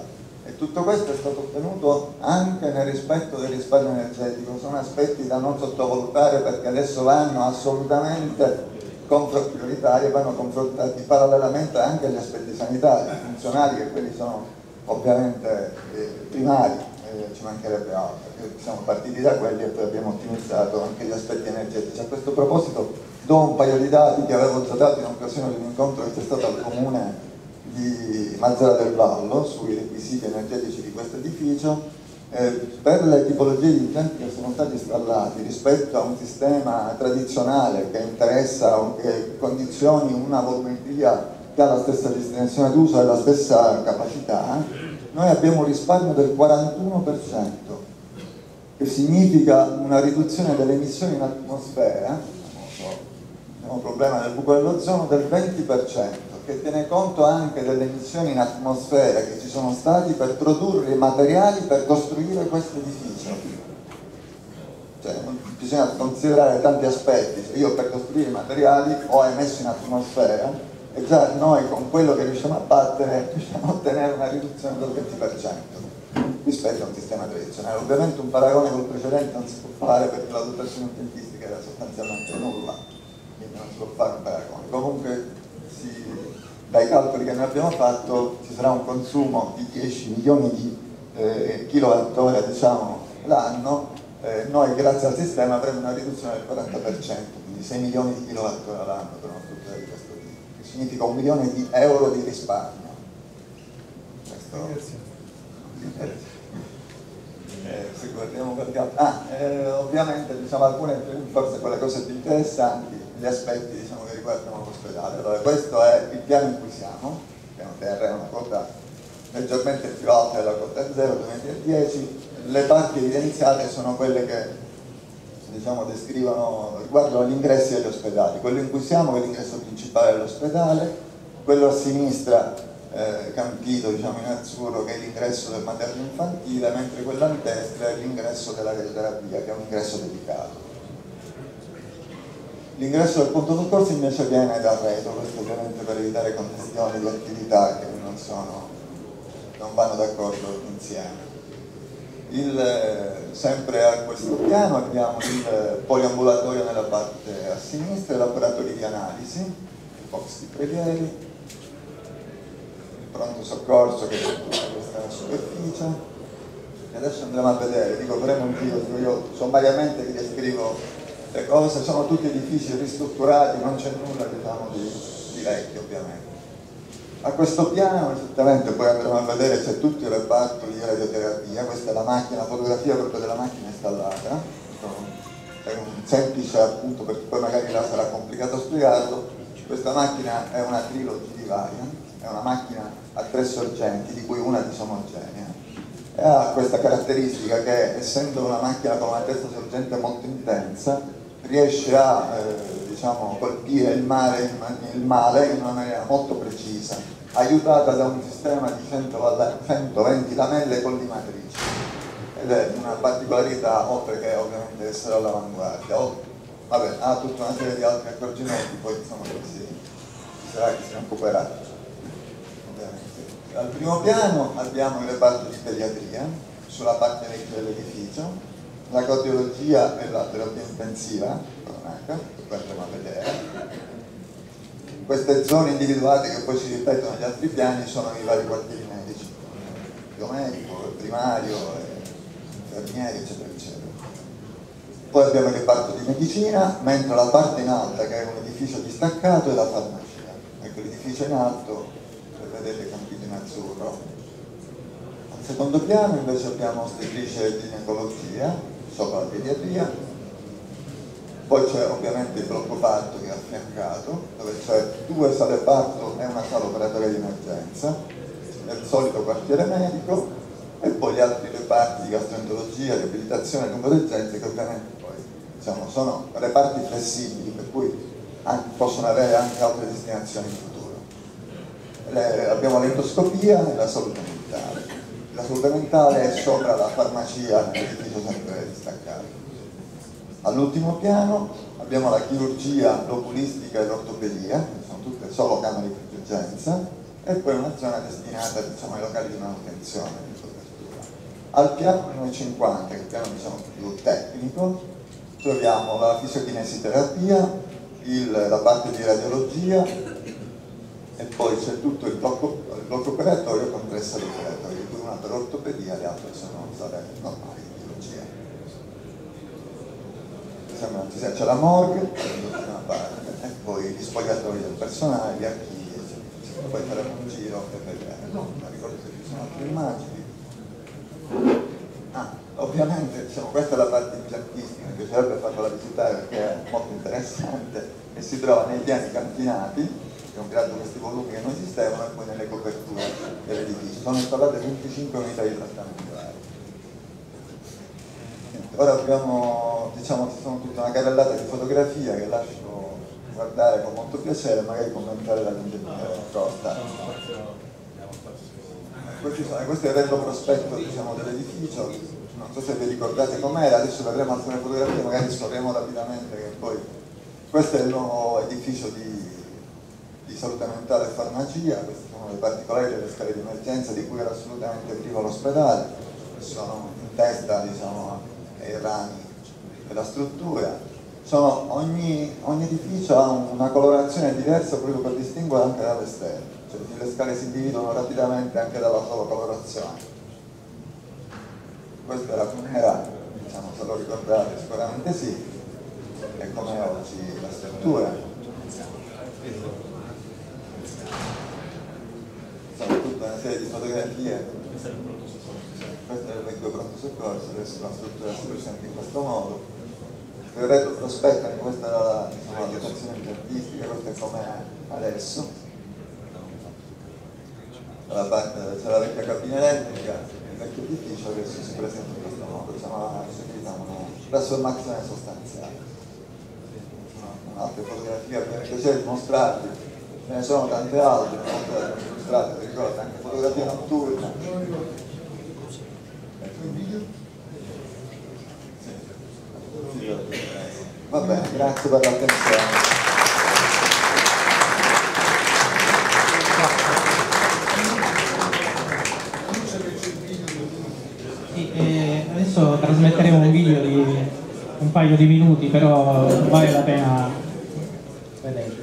E tutto questo è stato ottenuto anche nel rispetto del risparmio energetico. Sono aspetti da non sottovalutare, perché adesso vanno assolutamente prioritari e vanno confrontati parallelamente anche agli aspetti sanitari, funzionali, che quelli sono ovviamente eh, primari, eh, ci mancherebbe altro. Siamo partiti da quelli e poi abbiamo ottimizzato anche gli aspetti energetici. A questo proposito do un paio di dati che avevo già dato in occasione di un incontro che c'è stato al comune di Mazara del Vallo sui requisiti energetici di questo edificio. Eh, per le tipologie di impianti che sono stati installati rispetto a un sistema tradizionale che interessa o che condizioni una volumetria che ha la stessa destinazione d'uso e la stessa capacità, noi abbiamo un risparmio del quarantuno per cento, che significa una riduzione delle emissioni in atmosfera, abbiamo un problema del buco dell'ozono, del venti per cento, che tiene conto anche delle emissioni in atmosfera che ci sono stati per produrre i materiali per costruire questo edificio. Cioè, bisogna considerare tanti aspetti. Io per costruire i materiali ho emesso in atmosfera e già noi con quello che riusciamo a battere riusciamo a ottenere una riduzione del venti per cento rispetto a un sistema tradizionale. Ovviamente un paragone col precedente non si può fare perché la dotazione impiantistica era sostanzialmente nulla, quindi non si può fare un paragone. Comunque si, dai calcoli che noi abbiamo fatto ci sarà un consumo di dieci milioni di eh, kilowattora, diciamo, l'anno. Eh, noi grazie al sistema avremo una riduzione del quaranta per cento, quindi sei milioni di kilowattora l'anno per una struttura di questo tipo, che significa un milione di euro di risparmio. Questo... Eh, se guardiamo qualche altro... Ah, eh, ovviamente diciamo alcune, forse quelle cose più interessanti, gli aspetti diciamo, che riguardano l'ospedale. Allora, questo è il piano in cui siamo, il piano terra è una quota leggermente più alta della quota zero duemiladieci. Le parti evidenziate sono quelle che diciamo, descrivono, riguardano gli ingressi degli ospedali. Quello in cui siamo è l'ingresso principale dell'ospedale, quello a sinistra eh, Campito, diciamo in azzurro, che è l'ingresso del materno infantile, mentre quello a destra è l'ingresso della radioterapia, che è un ingresso dedicato. L'ingresso del punto soccorso invece viene dal retro, questo ovviamente per evitare connessioni di attività che non, sono, non vanno d'accordo insieme. Il, sempre a questo piano abbiamo il poliambulatorio nella parte a sinistra, i laboratori di analisi, il box di prelievi, il pronto soccorso che è tutta questa superficie. E adesso andremo a vedere, dico faremo un giro, io sommariamente vi descrivo le cose, sono tutti edifici ristrutturati, non c'è nulla diciamo, di, di vecchio ovviamente. A questo piano, esattamente, poi andremo a vedere c'è tutto il reparto di radioterapia, questa è la macchina, la fotografia proprio della macchina installata, è un semplice appunto perché poi magari là sarà complicato spiegarlo. Questa macchina è una Trilogy di Varian, è una macchina a tre sorgenti, di cui una disomogenea, e ha questa caratteristica che essendo una macchina con una terza sorgente molto intensa, riesce a eh, diciamo, colpire il, mare, il male in una maniera molto precisa, aiutata da un sistema di centoventi lamelle collimatrici, ed è una particolarità, oltre che ovviamente essere all'avanguardia. Vabbè, ha tutta una serie di altri accorgimenti, poi insomma si sarà che se ne occuperà. Al primo piano abbiamo il reparto di pediatria, sulla parte vecchia dell'edificio, la cardiologia e la terapia intensiva, che poi andremo a vedere. Queste zone individuate che poi si ripetono negli altri piani sono i vari quartieri medici, il biomedico, il primario, infermieri, eccetera, eccetera. Poi abbiamo il reparto di medicina, mentre la parte in alta, che è un edificio distaccato, è la farmacia. Ecco, l'edificio in alto, che vedete Campito in azzurro. Al secondo piano invece abbiamo ostetricia e ginecologia, sopra la pediatria. Poi c'è ovviamente il blocco parto che è affiancato, dove c'è due sale parto e una sala operatoria di emergenza, nel solito quartiere medico, e poi gli altri reparti di gastroenterologia, riabilitazione e lungodegenze, che ovviamente poi diciamo, sono reparti flessibili, per cui anche, possono avere anche altre destinazioni in futuro. Le, abbiamo l'endoscopia e la salute mentale. La salute mentale è sopra la farmacia, nell'edificio sempre distaccato. All'ultimo piano abbiamo la chirurgia, l'oculistica e l'ortopedia, che sono tutte solo camere di urgenza, e poi una zona destinata, diciamo, ai locali di manutenzione di copertura. Al piano cinquanta, che è il piano, diciamo, più tecnico, troviamo la fisiokinesiterapia, il, la parte di radiologia e poi c'è tutto il blocco, il blocco operatorio con tre sale operatorie, di cui una per ortopedia e le altre sono sale normali di chirurgia. C'è la morgue, l'ultima parte, e poi gli spogliatori del personale, gli archivi, eccetera. Poi faremo un giro per vedere. Non ricordo se ci sono altre immagini. Ah, ovviamente, diciamo, questa è la parte impiantistica, mi piacerebbe farla visitare perché è molto interessante e si trova nei piani cantinati, che hanno creato questi volumi che non esistevano, e poi nelle coperture dell'edificio. Sono installate venticinque unità di trattamento aereo. Ora abbiamo, diciamo, ci sono tutta una carrellata di fotografie che lascio guardare con molto piacere e magari commentare dall'ingegnere Costa. Questo è il retro prospetto, diciamo, dell'edificio, non so se vi ricordate com'era, adesso vedremo alcune fotografie, magari scorriamo rapidamente, che poi questo è il nuovo edificio di, di salute mentale e farmacia, queste sono le particolari delle scale di emergenza di cui era assolutamente privo l'ospedale, che sono in testa, diciamo, ai rami della struttura. Sono, ogni, ogni edificio ha una colorazione diversa proprio per distinguere anche dall'esterno. Cioè, le scale si individuano rapidamente anche dalla sola colorazione. Questa era come era, diciamo, se lo ricordate sicuramente sì, e come oggi la struttura. Sono tutta una serie di fotografie. Questo è il vecchio pronto soccorso, adesso la struttura si presenta in questo modo. Il retro prospetto, anche questa era la, diciamo, la dotazione impiantistica, questo è come adesso. Dalla parte c'è la vecchia cabina elettrica, il vecchio edificio adesso si presenta in questo modo, diciamo, una, una trasformazione sostanziale. Un'altra fotografia per mi piacere di mostrarvi, ce ne sono tante altre, molte da illustrate, vi ricordo, anche fotografia notturna. Va bene, grazie per l'attenzione. Sì, eh, adesso trasmetteremo un video di un paio di minuti, però vale la pena vederlo.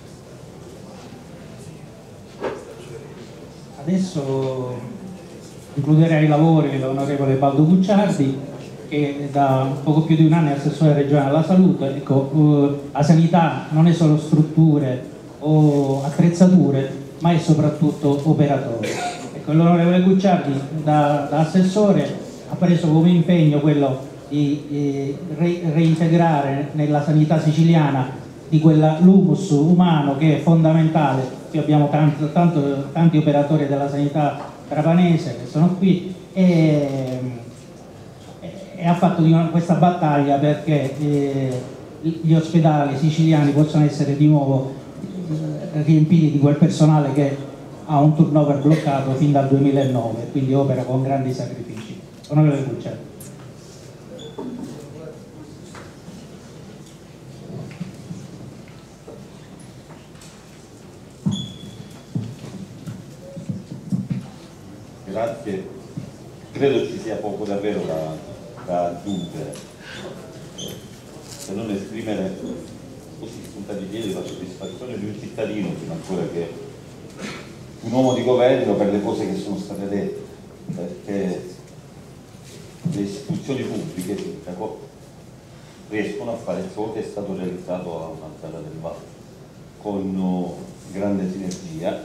Adesso Includerà i lavori l'onorevole Baldo Gucciardi, che da poco più di un anno è assessore regionale alla salute. Ecco, eh, la sanità non è solo strutture o attrezzature, ma è soprattutto operatore. Ecco, l'onorevole Gucciardi da, da assessore ha preso come impegno quello di eh, re, reintegrare nella sanità siciliana di quella l'humus umano che è fondamentale. Qui abbiamo tanto, tanto, tanti operatori della sanità trapanese che sono qui e, e ha fatto di una, questa battaglia perché eh, gli ospedali siciliani possano essere di nuovo eh, riempiti di quel personale che ha un turnover bloccato fin dal duemilanove, quindi opera con grandi sacrifici. Onorevole Gucciardi. Grazie, credo ci sia poco davvero da, da aggiungere, se non esprimere così spunta di piedi la soddisfazione di un cittadino prima ancora che un uomo di governo per le cose che sono state dette, perché le istituzioni pubbliche riescono a fare ciò che è stato realizzato a Mazzara del Vallo con grande sinergia,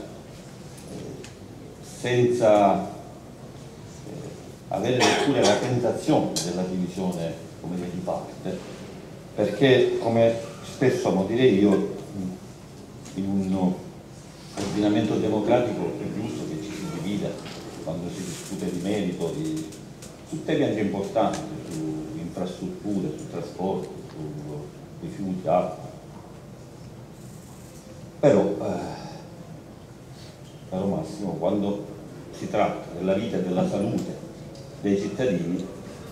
senza avere neppure la tentazione della divisione come di parte, perché come spesso amo dire io, in un ordinamento democratico è giusto che ci si divida quando si discute di merito, di, su temi anche importanti, su infrastrutture, su trasporto, su rifiuti, acqua. Però, eh, caro Massimo, quando si tratta della vita e della salute dei cittadini,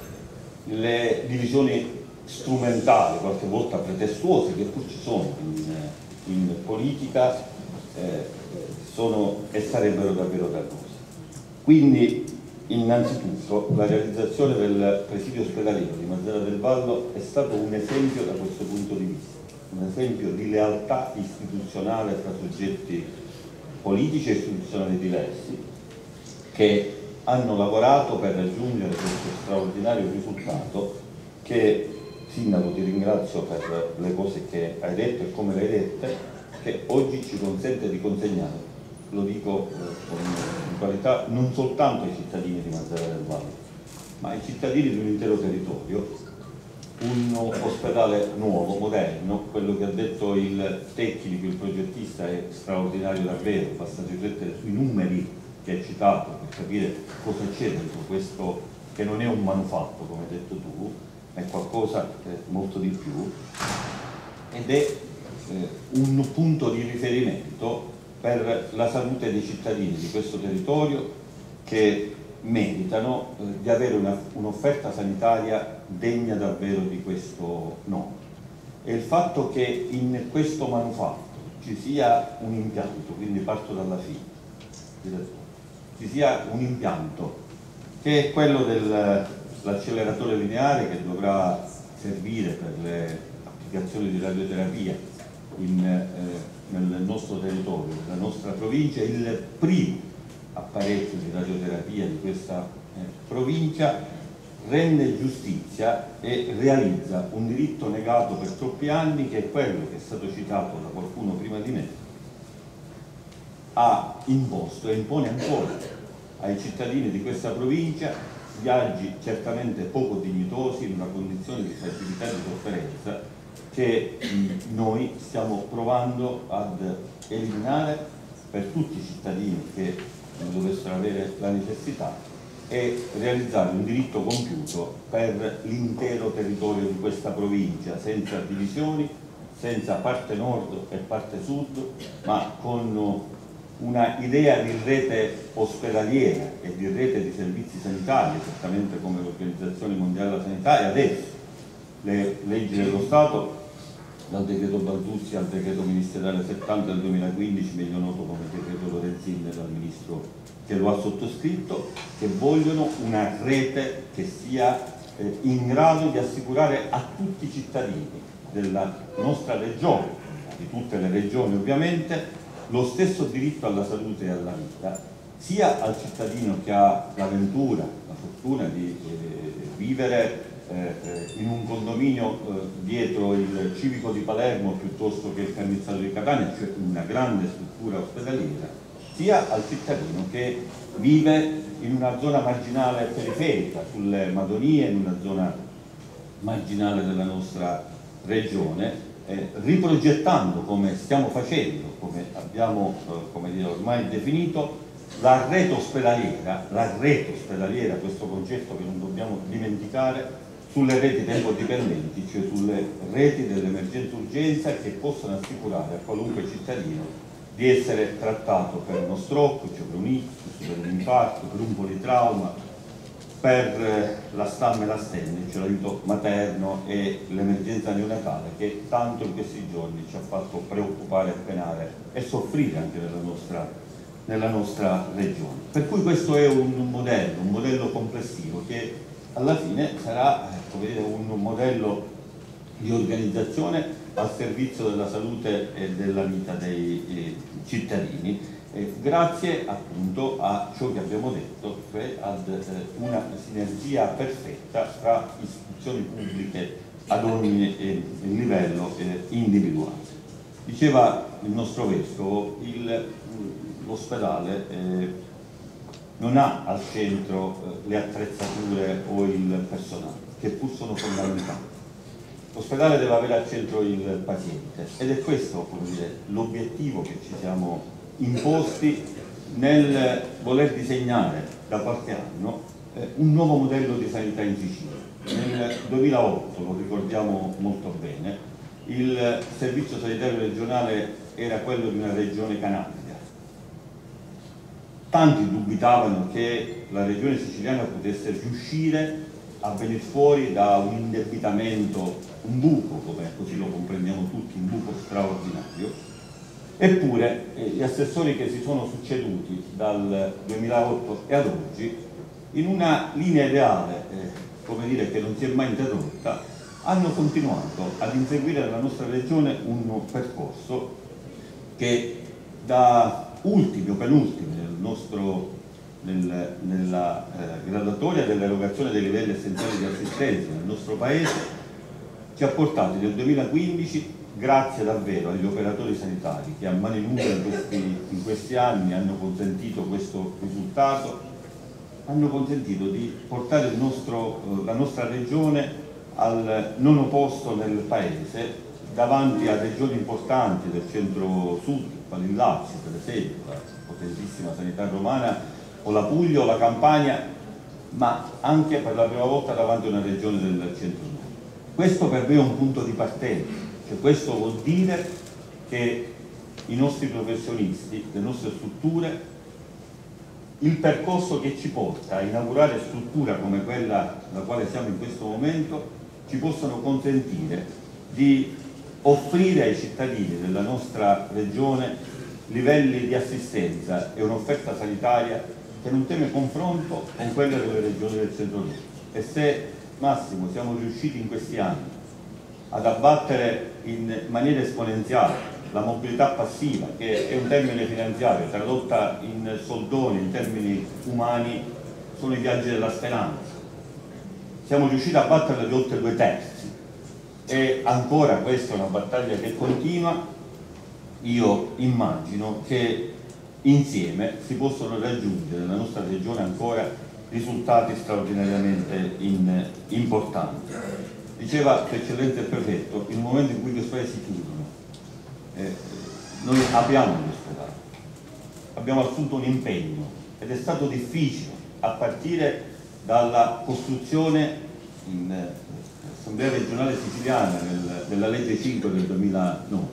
le divisioni strumentali, qualche volta pretestuose, che pur ci sono in, in politica, eh, sono e sarebbero davvero dannose. Quindi, innanzitutto, la realizzazione del presidio ospedaliero di Mazzara del Vallo è stato un esempio da questo punto di vista, un esempio di lealtà istituzionale tra soggetti politici e istituzionali diversi che hanno lavorato per raggiungere questo straordinario risultato che, Sindaco, ti ringrazio per le cose che hai detto e come le hai dette, che oggi ci consente di consegnare, lo dico eh, con in qualità non soltanto ai cittadini di Mazzara del Vallo, ma ai cittadini di un intero territorio, un ospedale nuovo, moderno. Quello che ha detto il tecnico, il progettista è straordinario davvero, basta riflettere sui numeri che hai citato per capire cosa c'è dentro questo, che non è un manufatto come hai detto tu, è qualcosa che è molto di più, ed è eh, un punto di riferimento per la salute dei cittadini di questo territorio che meritano eh, di avere un'offerta sanitaria degna davvero di questo nome. E il fatto che in questo manufatto ci sia un impianto, quindi parto dalla fine, ci sia un impianto che è quello dell'acceleratore lineare che dovrà servire per le applicazioni di radioterapia in, eh, nel nostro territorio, nella nostra provincia, il primo apparecchio di radioterapia di questa eh, provincia, rende giustizia e realizza un diritto negato per troppi anni, che è quello che è stato citato da qualcuno prima di me, ha imposto e impone ancora ai cittadini di questa provincia viaggi certamente poco dignitosi in una condizione di fragilità e di sofferenza che mh, noi stiamo provando ad eliminare per tutti i cittadini che ne dovessero avere la necessità e realizzare un diritto compiuto per l'intero territorio di questa provincia, senza divisioni, senza parte nord e parte sud, ma con una idea di rete ospedaliera e di rete di servizi sanitari, esattamente come l'Organizzazione Mondiale della Sanità, e adesso le leggi dello Stato, dal decreto Balduzzi al decreto ministeriale settanta del duemilaquindici, meglio noto come decreto Lorenzin dal ministro che lo ha sottoscritto, che vogliono una rete che sia eh, in grado di assicurare a tutti i cittadini della nostra regione, di tutte le regioni ovviamente, lo stesso diritto alla salute e alla vita, sia al cittadino che ha la ventura, la fortuna di eh, vivere eh, in un condominio eh, dietro il Civico di Palermo piuttosto che il Cannizzato di Catania, cioè una grande struttura ospedaliera, sia al cittadino che vive in una zona marginale periferica, sulle Madonie, in una zona marginale della nostra regione, eh, riprogettando, come stiamo facendo, come abbiamo eh, come dire, ormai definito, la rete ospedaliera, la rete ospedaliera, questo concetto che non dobbiamo dimenticare, sulle reti tempo-dipendenti, cioè sulle reti dell'emergenza urgenza che possano assicurare a qualunque cittadino di essere trattato per uno stroke, cioè per un ictus, per un infarto, per un politrauma, per la stamma e la stenne, cioè l'aiuto materno e l'emergenza neonatale che tanto in questi giorni ci ha fatto preoccupare, penare e soffrire anche nella nostra, nella nostra regione. Per cui questo è un modello, un modello complessivo che alla fine sarà come dire, un modello di organizzazione al servizio della salute e della vita dei eh, cittadini, eh, grazie appunto a ciò che abbiamo detto, cioè ad eh, una sinergia perfetta tra istituzioni pubbliche ad ogni eh, livello eh, individuale. Diceva il nostro Vescovo, l'ospedale eh, non ha al centro eh, le attrezzature o il personale, che pur sono fondamentali. L'ospedale deve avere al centro il paziente ed è questo l'obiettivo che ci siamo imposti nel voler disegnare da qualche anno eh, un nuovo modello di sanità in Sicilia. Nel duemilaotto, lo ricordiamo molto bene, il servizio sanitario regionale era quello di una regione canaglia. Tanti dubitavano che la regione siciliana potesse riuscire a venire fuori da un indebitamento, un buco, come così lo comprendiamo tutti, un buco straordinario. Eppure eh, gli assessori che si sono succeduti dal duemilaotto e ad oggi, in una linea ideale, eh, come dire, che non si è mai interrotta, hanno continuato ad inseguire nella nostra regione un percorso che da ultimi o penultimi nel nostro Nel, nella eh, graduatoria dell'erogazione dei livelli essenziali di assistenza nel nostro Paese ci ha portati nel duemilaquindici, grazie davvero agli operatori sanitari che a mani nude in questi, in questi anni hanno consentito questo risultato, hanno consentito di portare il nostro, eh, la nostra regione al nono posto nel Paese davanti a regioni importanti del centro-sud, quali il Lazio per esempio, la potentissima sanità romana, o la Puglia o la Campania, ma anche per la prima volta davanti a una regione del centro-nord. Questo per me è un punto di partenza, cioè questo vuol dire che i nostri professionisti, le nostre strutture, il percorso che ci porta a inaugurare strutture come quella nella quale siamo in questo momento, ci possono consentire di offrire ai cittadini della nostra regione livelli di assistenza e un'offerta sanitaria che non teme confronto con quelle delle regioni del centro-nord. E se, Massimo, siamo riusciti in questi anni ad abbattere in maniera esponenziale la mobilità passiva, che è un termine finanziario, tradotta in soldoni, in termini umani, sono i viaggi della speranza. Siamo riusciti a batterla di oltre due terzi e ancora questa è una battaglia che continua. Io immagino che insieme si possono raggiungere nella nostra regione ancora risultati straordinariamente in, importanti. Diceva Sua Eccellenza il Prefetto, in un momento in cui gli ospedali si chiudono, eh, noi apriamo gli ospedali, abbiamo assunto un impegno ed è stato difficile a partire dalla costruzione in eh, Assemblea regionale siciliana nel, della legge cinque del duemilanove.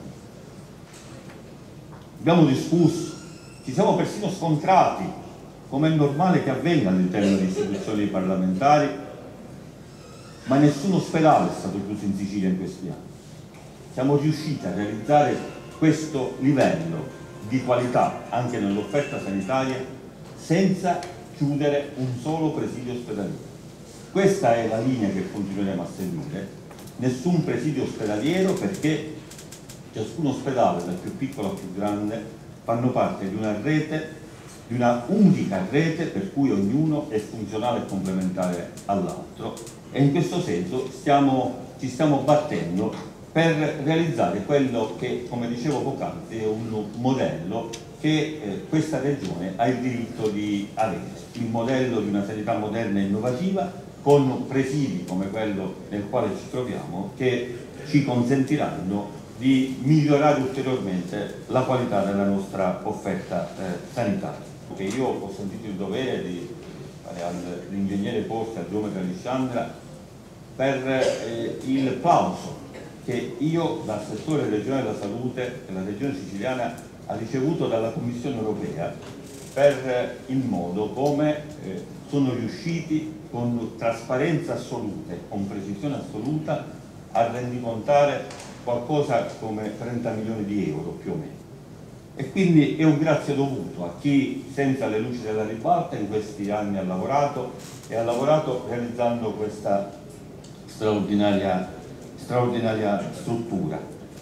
Abbiamo discusso, ci siamo persino scontrati, come è normale che avvenga all'interno delle istituzioni parlamentari, ma nessun ospedale è stato chiuso in Sicilia in questi anni. Siamo riusciti a realizzare questo livello di qualità anche nell'offerta sanitaria senza chiudere un solo presidio ospedaliero. Questa è la linea che continueremo a seguire, nessun presidio ospedaliero, perché ciascun ospedale, dal più piccolo al più grande, fanno parte di una rete di una unica rete per cui ognuno è funzionale e complementare all'altro, e in questo senso stiamo, ci stiamo battendo per realizzare quello che, come dicevo poc'anzi, è un modello che eh, questa regione ha il diritto di avere, il modello di una sanità moderna e innovativa con presidi come quello nel quale ci troviamo, che ci consentiranno di migliorare ulteriormente la qualità della nostra offerta eh, sanitaria. Che io ho sentito il dovere di fare all'ingegnere Porta, al geometra Alessandra, per eh, il plauso che io, da assessore regionale della salute della regione siciliana, ha ricevuto dalla Commissione europea per il modo come eh, sono riusciti con trasparenza assoluta e con precisione assoluta a rendicontare qualcosa come trenta milioni di euro più o meno. E quindi è un grazie dovuto a chi senza le luci della ribalta in questi anni ha lavorato e ha lavorato realizzando questa straordinaria, straordinaria struttura,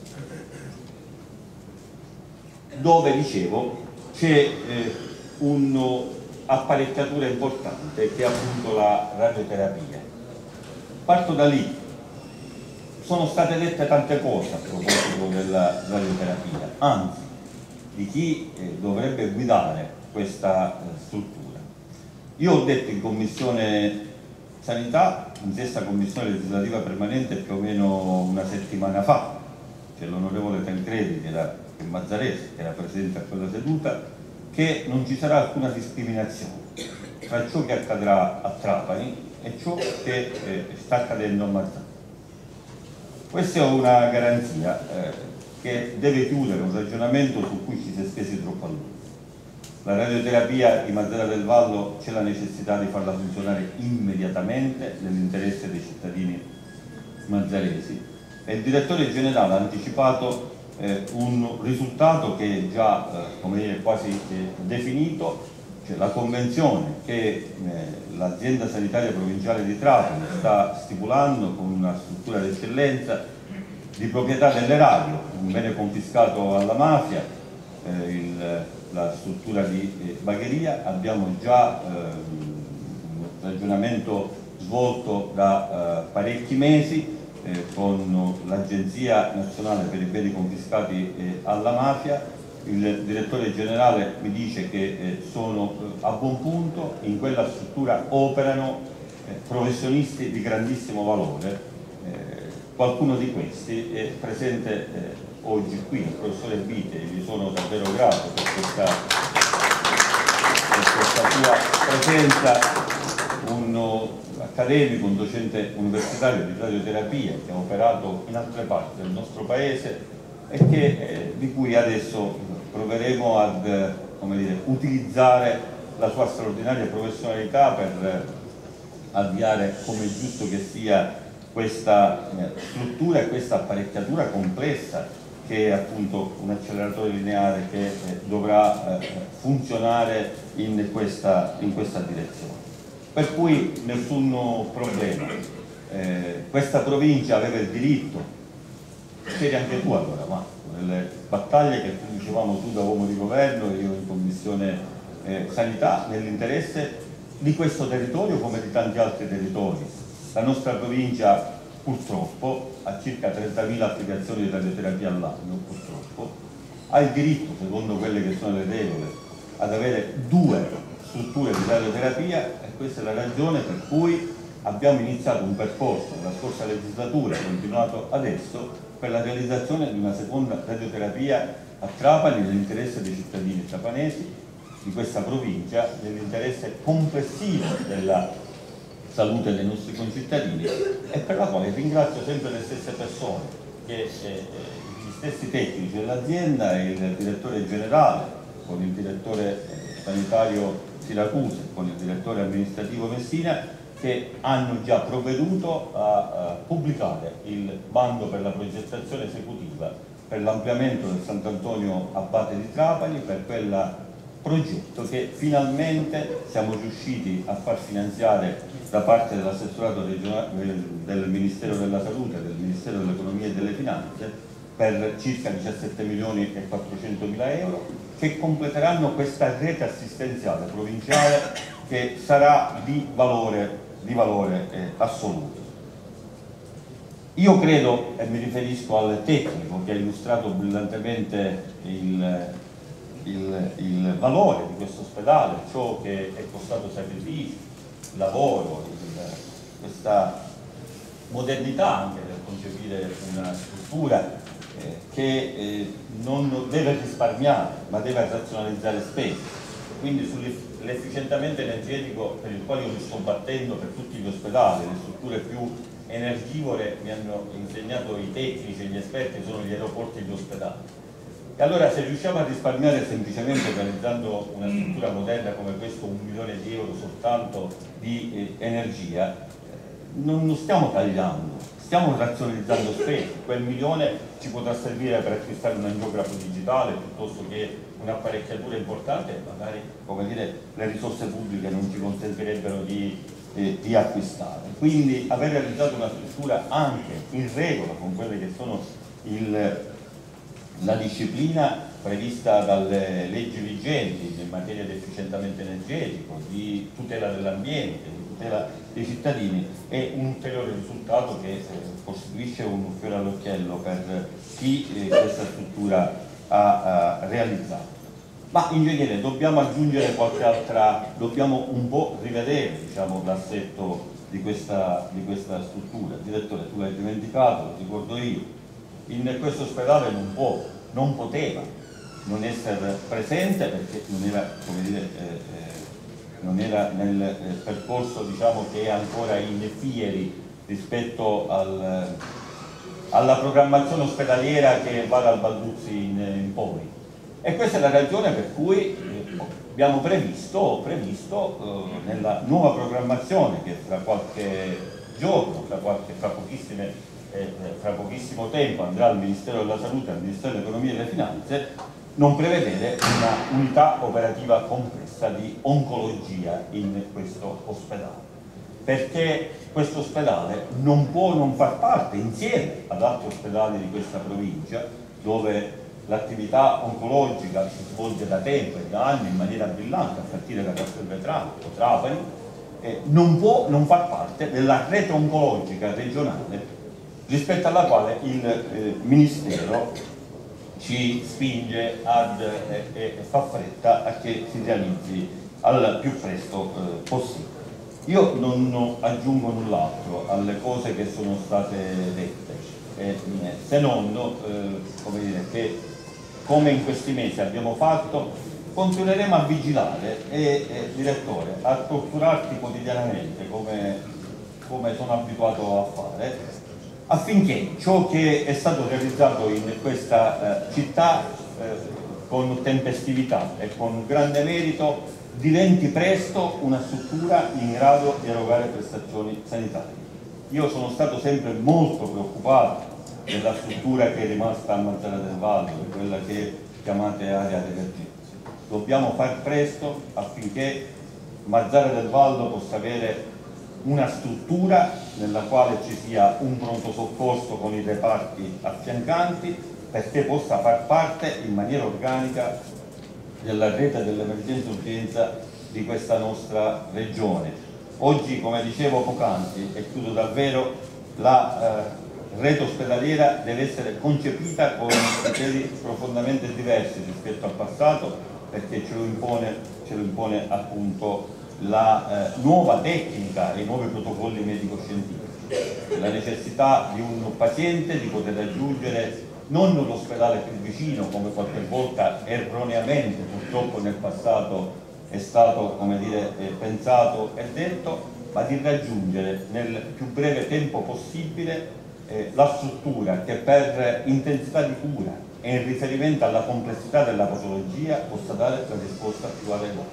dove, dicevo, c'è eh, un'apparecchiatura importante che è appunto la radioterapia. Parto da lì. Sono state dette tante cose a proposito della radioterapia, anzi di chi eh, dovrebbe guidare questa eh, struttura. Io ho detto in Commissione Sanità, in sesta Commissione legislativa permanente, più o meno una settimana fa, c'è l'onorevole Tancredi, che era il Mazzarese, che era presente a quella seduta, che non ci sarà alcuna discriminazione tra ciò che accadrà a Trapani e ciò che eh, sta accadendo a Mazzara. Questa è una garanzia eh, che deve chiudere un ragionamento su cui ci si è spesi troppo a lungo. La radioterapia di Mazzara del Vallo c'è la necessità di farla funzionare immediatamente nell'interesse dei cittadini mazzaresi, e il direttore generale ha anticipato eh, un risultato che è già eh, come dire, quasi eh, definito, cioè la convenzione che eh, l'azienda sanitaria provinciale di Trapani sta stipulando con una struttura d'eccellenza di proprietà delle radio, un bene confiscato alla mafia, eh, il, la struttura di eh, Bagheria. Abbiamo già eh, un ragionamento svolto da eh, parecchi mesi eh, con l'Agenzia Nazionale per i Beni Confiscati eh, alla Mafia. Il direttore generale mi dice che eh, sono eh, a buon punto, in quella struttura operano eh, professionisti di grandissimo valore, eh, qualcuno di questi è presente eh, oggi qui, il professore Vite, gli sono davvero grato per questa, per questa sua presenza, un accademico, un docente universitario di radioterapia che ha operato in altre parti del nostro paese e che, eh, di cui adesso proveremo ad come dire, utilizzare la sua straordinaria professionalità per avviare, come è giusto che sia, questa eh, struttura e questa apparecchiatura complessa che è appunto un acceleratore lineare che eh, dovrà eh, funzionare in questa, in questa direzione. Per cui nessun problema. Eh, questa provincia aveva il diritto, c'eri anche tu allora, ma nelle battaglie che tu dicevamo tu da uomo di governo e io in Commissione eh, Sanità, nell'interesse di questo territorio come di tanti altri territori. La nostra provincia purtroppo ha circa trentamila applicazioni di radioterapia all'anno, purtroppo, ha il diritto, secondo quelle che sono le regole, ad avere due strutture di radioterapia, e questa è la ragione per cui abbiamo iniziato un percorso nella scorsa legislatura, continuato adesso, per la realizzazione di una seconda radioterapia a Trapani nell'interesse dei cittadini trapanesi di questa provincia, nell'interesse complessivo della salute dei nostri concittadini, e per la quale ringrazio sempre le stesse persone, che, eh, gli stessi tecnici dell'azienda e il direttore generale, con il direttore eh, sanitario Siracusa, con il direttore amministrativo Messina, che hanno già provveduto a, a pubblicare il bando per la progettazione esecutiva per l'ampliamento del Sant'Antonio Abate di Trapani, per quel progetto che finalmente siamo riusciti a far finanziare da parte dell'assessorato regionale del Ministero della Salute e del Ministero dell'Economia e delle Finanze, per circa diciassette milioni e quattrocentomila euro, che completeranno questa rete assistenziale provinciale che sarà di valore, di valore eh, assoluto. Io credo, e mi riferisco al tecnico che ha illustrato brillantemente il, il, il valore di questo ospedale, ciò che è costato sacrifici, lavoro, il, questa modernità anche nel concepire una struttura eh, che eh, non deve risparmiare ma deve razionalizzare spese. Quindi sull'efficientamento energetico per il quale io mi sto battendo per tutti gli ospedali, le strutture più energivore mi hanno insegnato i tecnici e gli esperti, sono gli aeroporti e gli ospedali. E allora se riusciamo a risparmiare semplicemente organizzando una struttura moderna come questo, un milione di euro soltanto di eh, energia, eh, non lo stiamo tagliando, stiamo razionalizzando spese. Quel milione ci potrà servire per acquistare un angiografo digitale piuttosto che un'apparecchiatura importante e magari, come dire, le risorse pubbliche non ci consentirebbero di Eh, di acquistare. Quindi aver realizzato una struttura anche in regola con quelle che sono il, la disciplina prevista dalle leggi vigenti in materia di efficientamento energetico, di tutela dell'ambiente, di tutela dei cittadini, è un ulteriore risultato che eh, costituisce un fiore all'occhiello per chi eh, questa struttura ha, ha realizzato. Ma ingegnere, dobbiamo aggiungere qualche altra, dobbiamo un po' rivedere, diciamo, l'assetto di questa, di questa struttura. Direttore, tu l'hai dimenticato, lo ricordo io, in questo ospedale non può, non poteva non essere presente perché non era, come dire, eh, eh, non era nel eh, percorso, diciamo, che è ancora in fieri rispetto al, alla programmazione ospedaliera che va dal Balduzzi in, in poi. E questa è la ragione per cui eh, abbiamo previsto, previsto eh, nella nuova programmazione che fra qualche giorno, fra, qualche, fra, pochissime, eh, fra pochissimo tempo andrà al Ministero della Salute e al Ministero dell'Economia e delle Finanze, non prevedere una unità operativa complessa di oncologia in questo ospedale. Perché questo ospedale non può non far parte, insieme ad altri ospedali di questa provincia, dove l'attività oncologica si svolge da tempo e da anni in maniera brillante, a partire da Castelvetrano o Trapani, eh, non può non far parte della rete oncologica regionale rispetto alla quale il eh, Ministero ci spinge ad, eh, e fa fretta a che si realizzi al più presto eh, possibile. Io non aggiungo null'altro alle cose che sono state dette, eh, se non eh, come dire, che come in questi mesi abbiamo fatto, continueremo a vigilare e, e direttore, a torturarti quotidianamente come, come sono abituato a fare, affinché ciò che è stato realizzato in questa eh, città eh, con tempestività e con grande merito diventi presto una struttura in grado di erogare prestazioni sanitarie. Io sono stato sempre molto preoccupato della struttura che è rimasta a Mazzara del Vallo, quella che chiamate area di emergenza. Dobbiamo far presto affinché Mazzara del Vallo possa avere una struttura nella quale ci sia un pronto soccorso con i reparti affiancanti, perché possa far parte in maniera organica della rete dell'emergenza urgenza di questa nostra regione. Oggi, come dicevo poc'anzi, e chiudo davvero, la eh, rete ospedaliera deve essere concepita con criteri profondamente diversi rispetto al passato, perché ce lo impone, ce lo impone appunto la eh, nuova tecnica e i nuovi protocolli medico-scientifici, la necessità di un paziente di poter raggiungere non l'ospedale più vicino, come qualche volta erroneamente purtroppo nel passato è stato, come dire, eh, pensato e detto, ma di raggiungere nel più breve tempo possibile Eh, la struttura che per intensità di cura e in riferimento alla complessità della patologia possa dare la risposta più adeguata.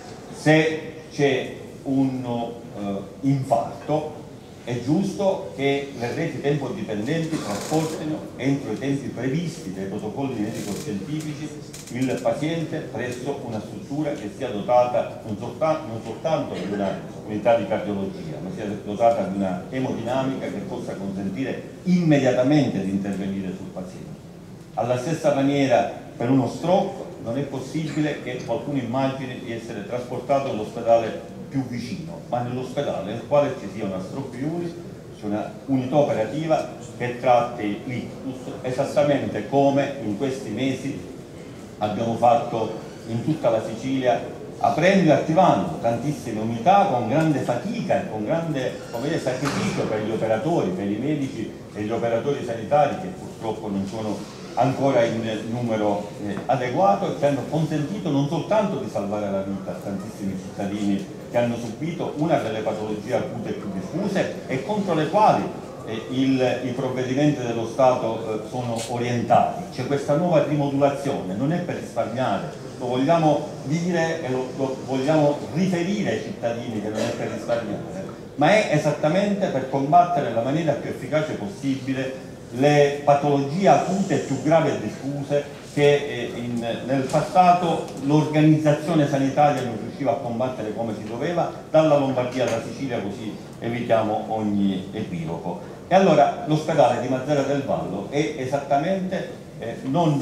Se c'è un eh, infarto è giusto che le reti tempo dipendenti trasportino entro i tempi previsti dai protocolli medico-scientifici il paziente presso una struttura che sia dotata non soltanto, non soltanto di una unità di cardiologia, ma sia dotata di una emodinamica che possa consentire immediatamente di intervenire sul paziente. Alla stessa maniera, per uno stroke non è possibile che qualcuno immagini di essere trasportato all'ospedale più vicino, ma nell'ospedale nel quale ci sia una stroke unit, c'è una unità operativa che tratti l'ictus, esattamente come in questi mesi abbiamo fatto in tutta la Sicilia, aprendo e attivando tantissime unità con grande fatica e con grande, come dire, sacrificio per gli operatori, per i medici e gli operatori sanitari, che purtroppo non sono ancora in numero eh, adeguato, e che hanno consentito non soltanto di salvare la vita a tantissimi cittadini che hanno subito una delle patologie acute più diffuse e contro le quali eh, il, i provvedimenti dello Stato eh, sono orientati. C'è questa nuova rimodulazione, non è per risparmiare, lo vogliamo dire e lo, lo vogliamo riferire ai cittadini che non è per risparmiare, ma è esattamente per combattere nella maniera più efficace possibile le patologie acute più gravi e diffuse che eh, in, nel passato l'organizzazione sanitaria non riusciva a combattere come si doveva, dalla Lombardia alla Sicilia, così evitiamo ogni equivoco. E allora l'ospedale di Mazara del Vallo è esattamente eh, non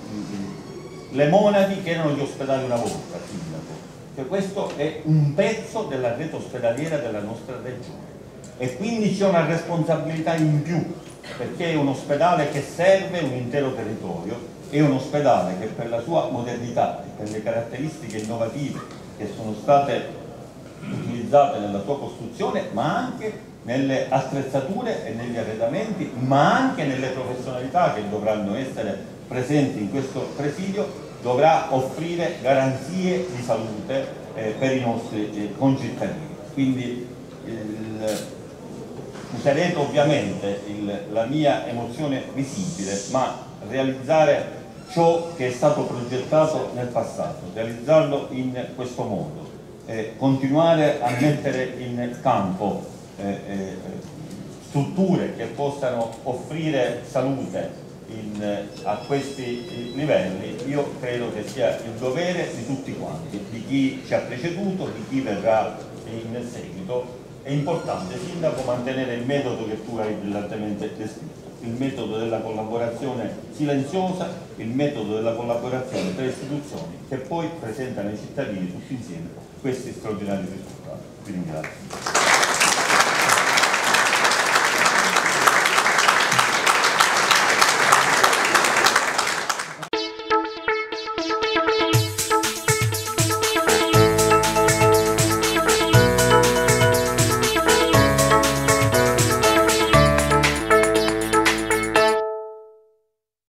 le monadi che erano gli ospedali una volta, sindaco. Cioè, questo è un pezzo della rete ospedaliera della nostra regione e quindi c'è una responsabilità in più, perché è un ospedale che serve un intero territorio, è un ospedale che per la sua modernità e per le caratteristiche innovative che sono state utilizzate nella sua costruzione, ma anche nelle attrezzature e negli arredamenti, ma anche nelle professionalità che dovranno essere presenti in questo presidio, dovrà offrire garanzie di salute eh, per i nostri eh, concittadini. Quindi il, userete ovviamente il, la mia emozione visibile, ma realizzare ciò che è stato progettato nel passato, realizzarlo in questo modo, eh, continuare a mettere in campo eh, eh, strutture che possano offrire salute in, a questi livelli, io credo che sia il dovere di tutti quanti, di chi ci ha preceduto, di chi verrà in seguito. È importante, Sindaco, mantenere il metodo che tu hai brillantemente descritto, il metodo della collaborazione silenziosa, il metodo della collaborazione tra istituzioni che poi presentano ai cittadini tutti insieme questi straordinari risultati. Vi ringrazio.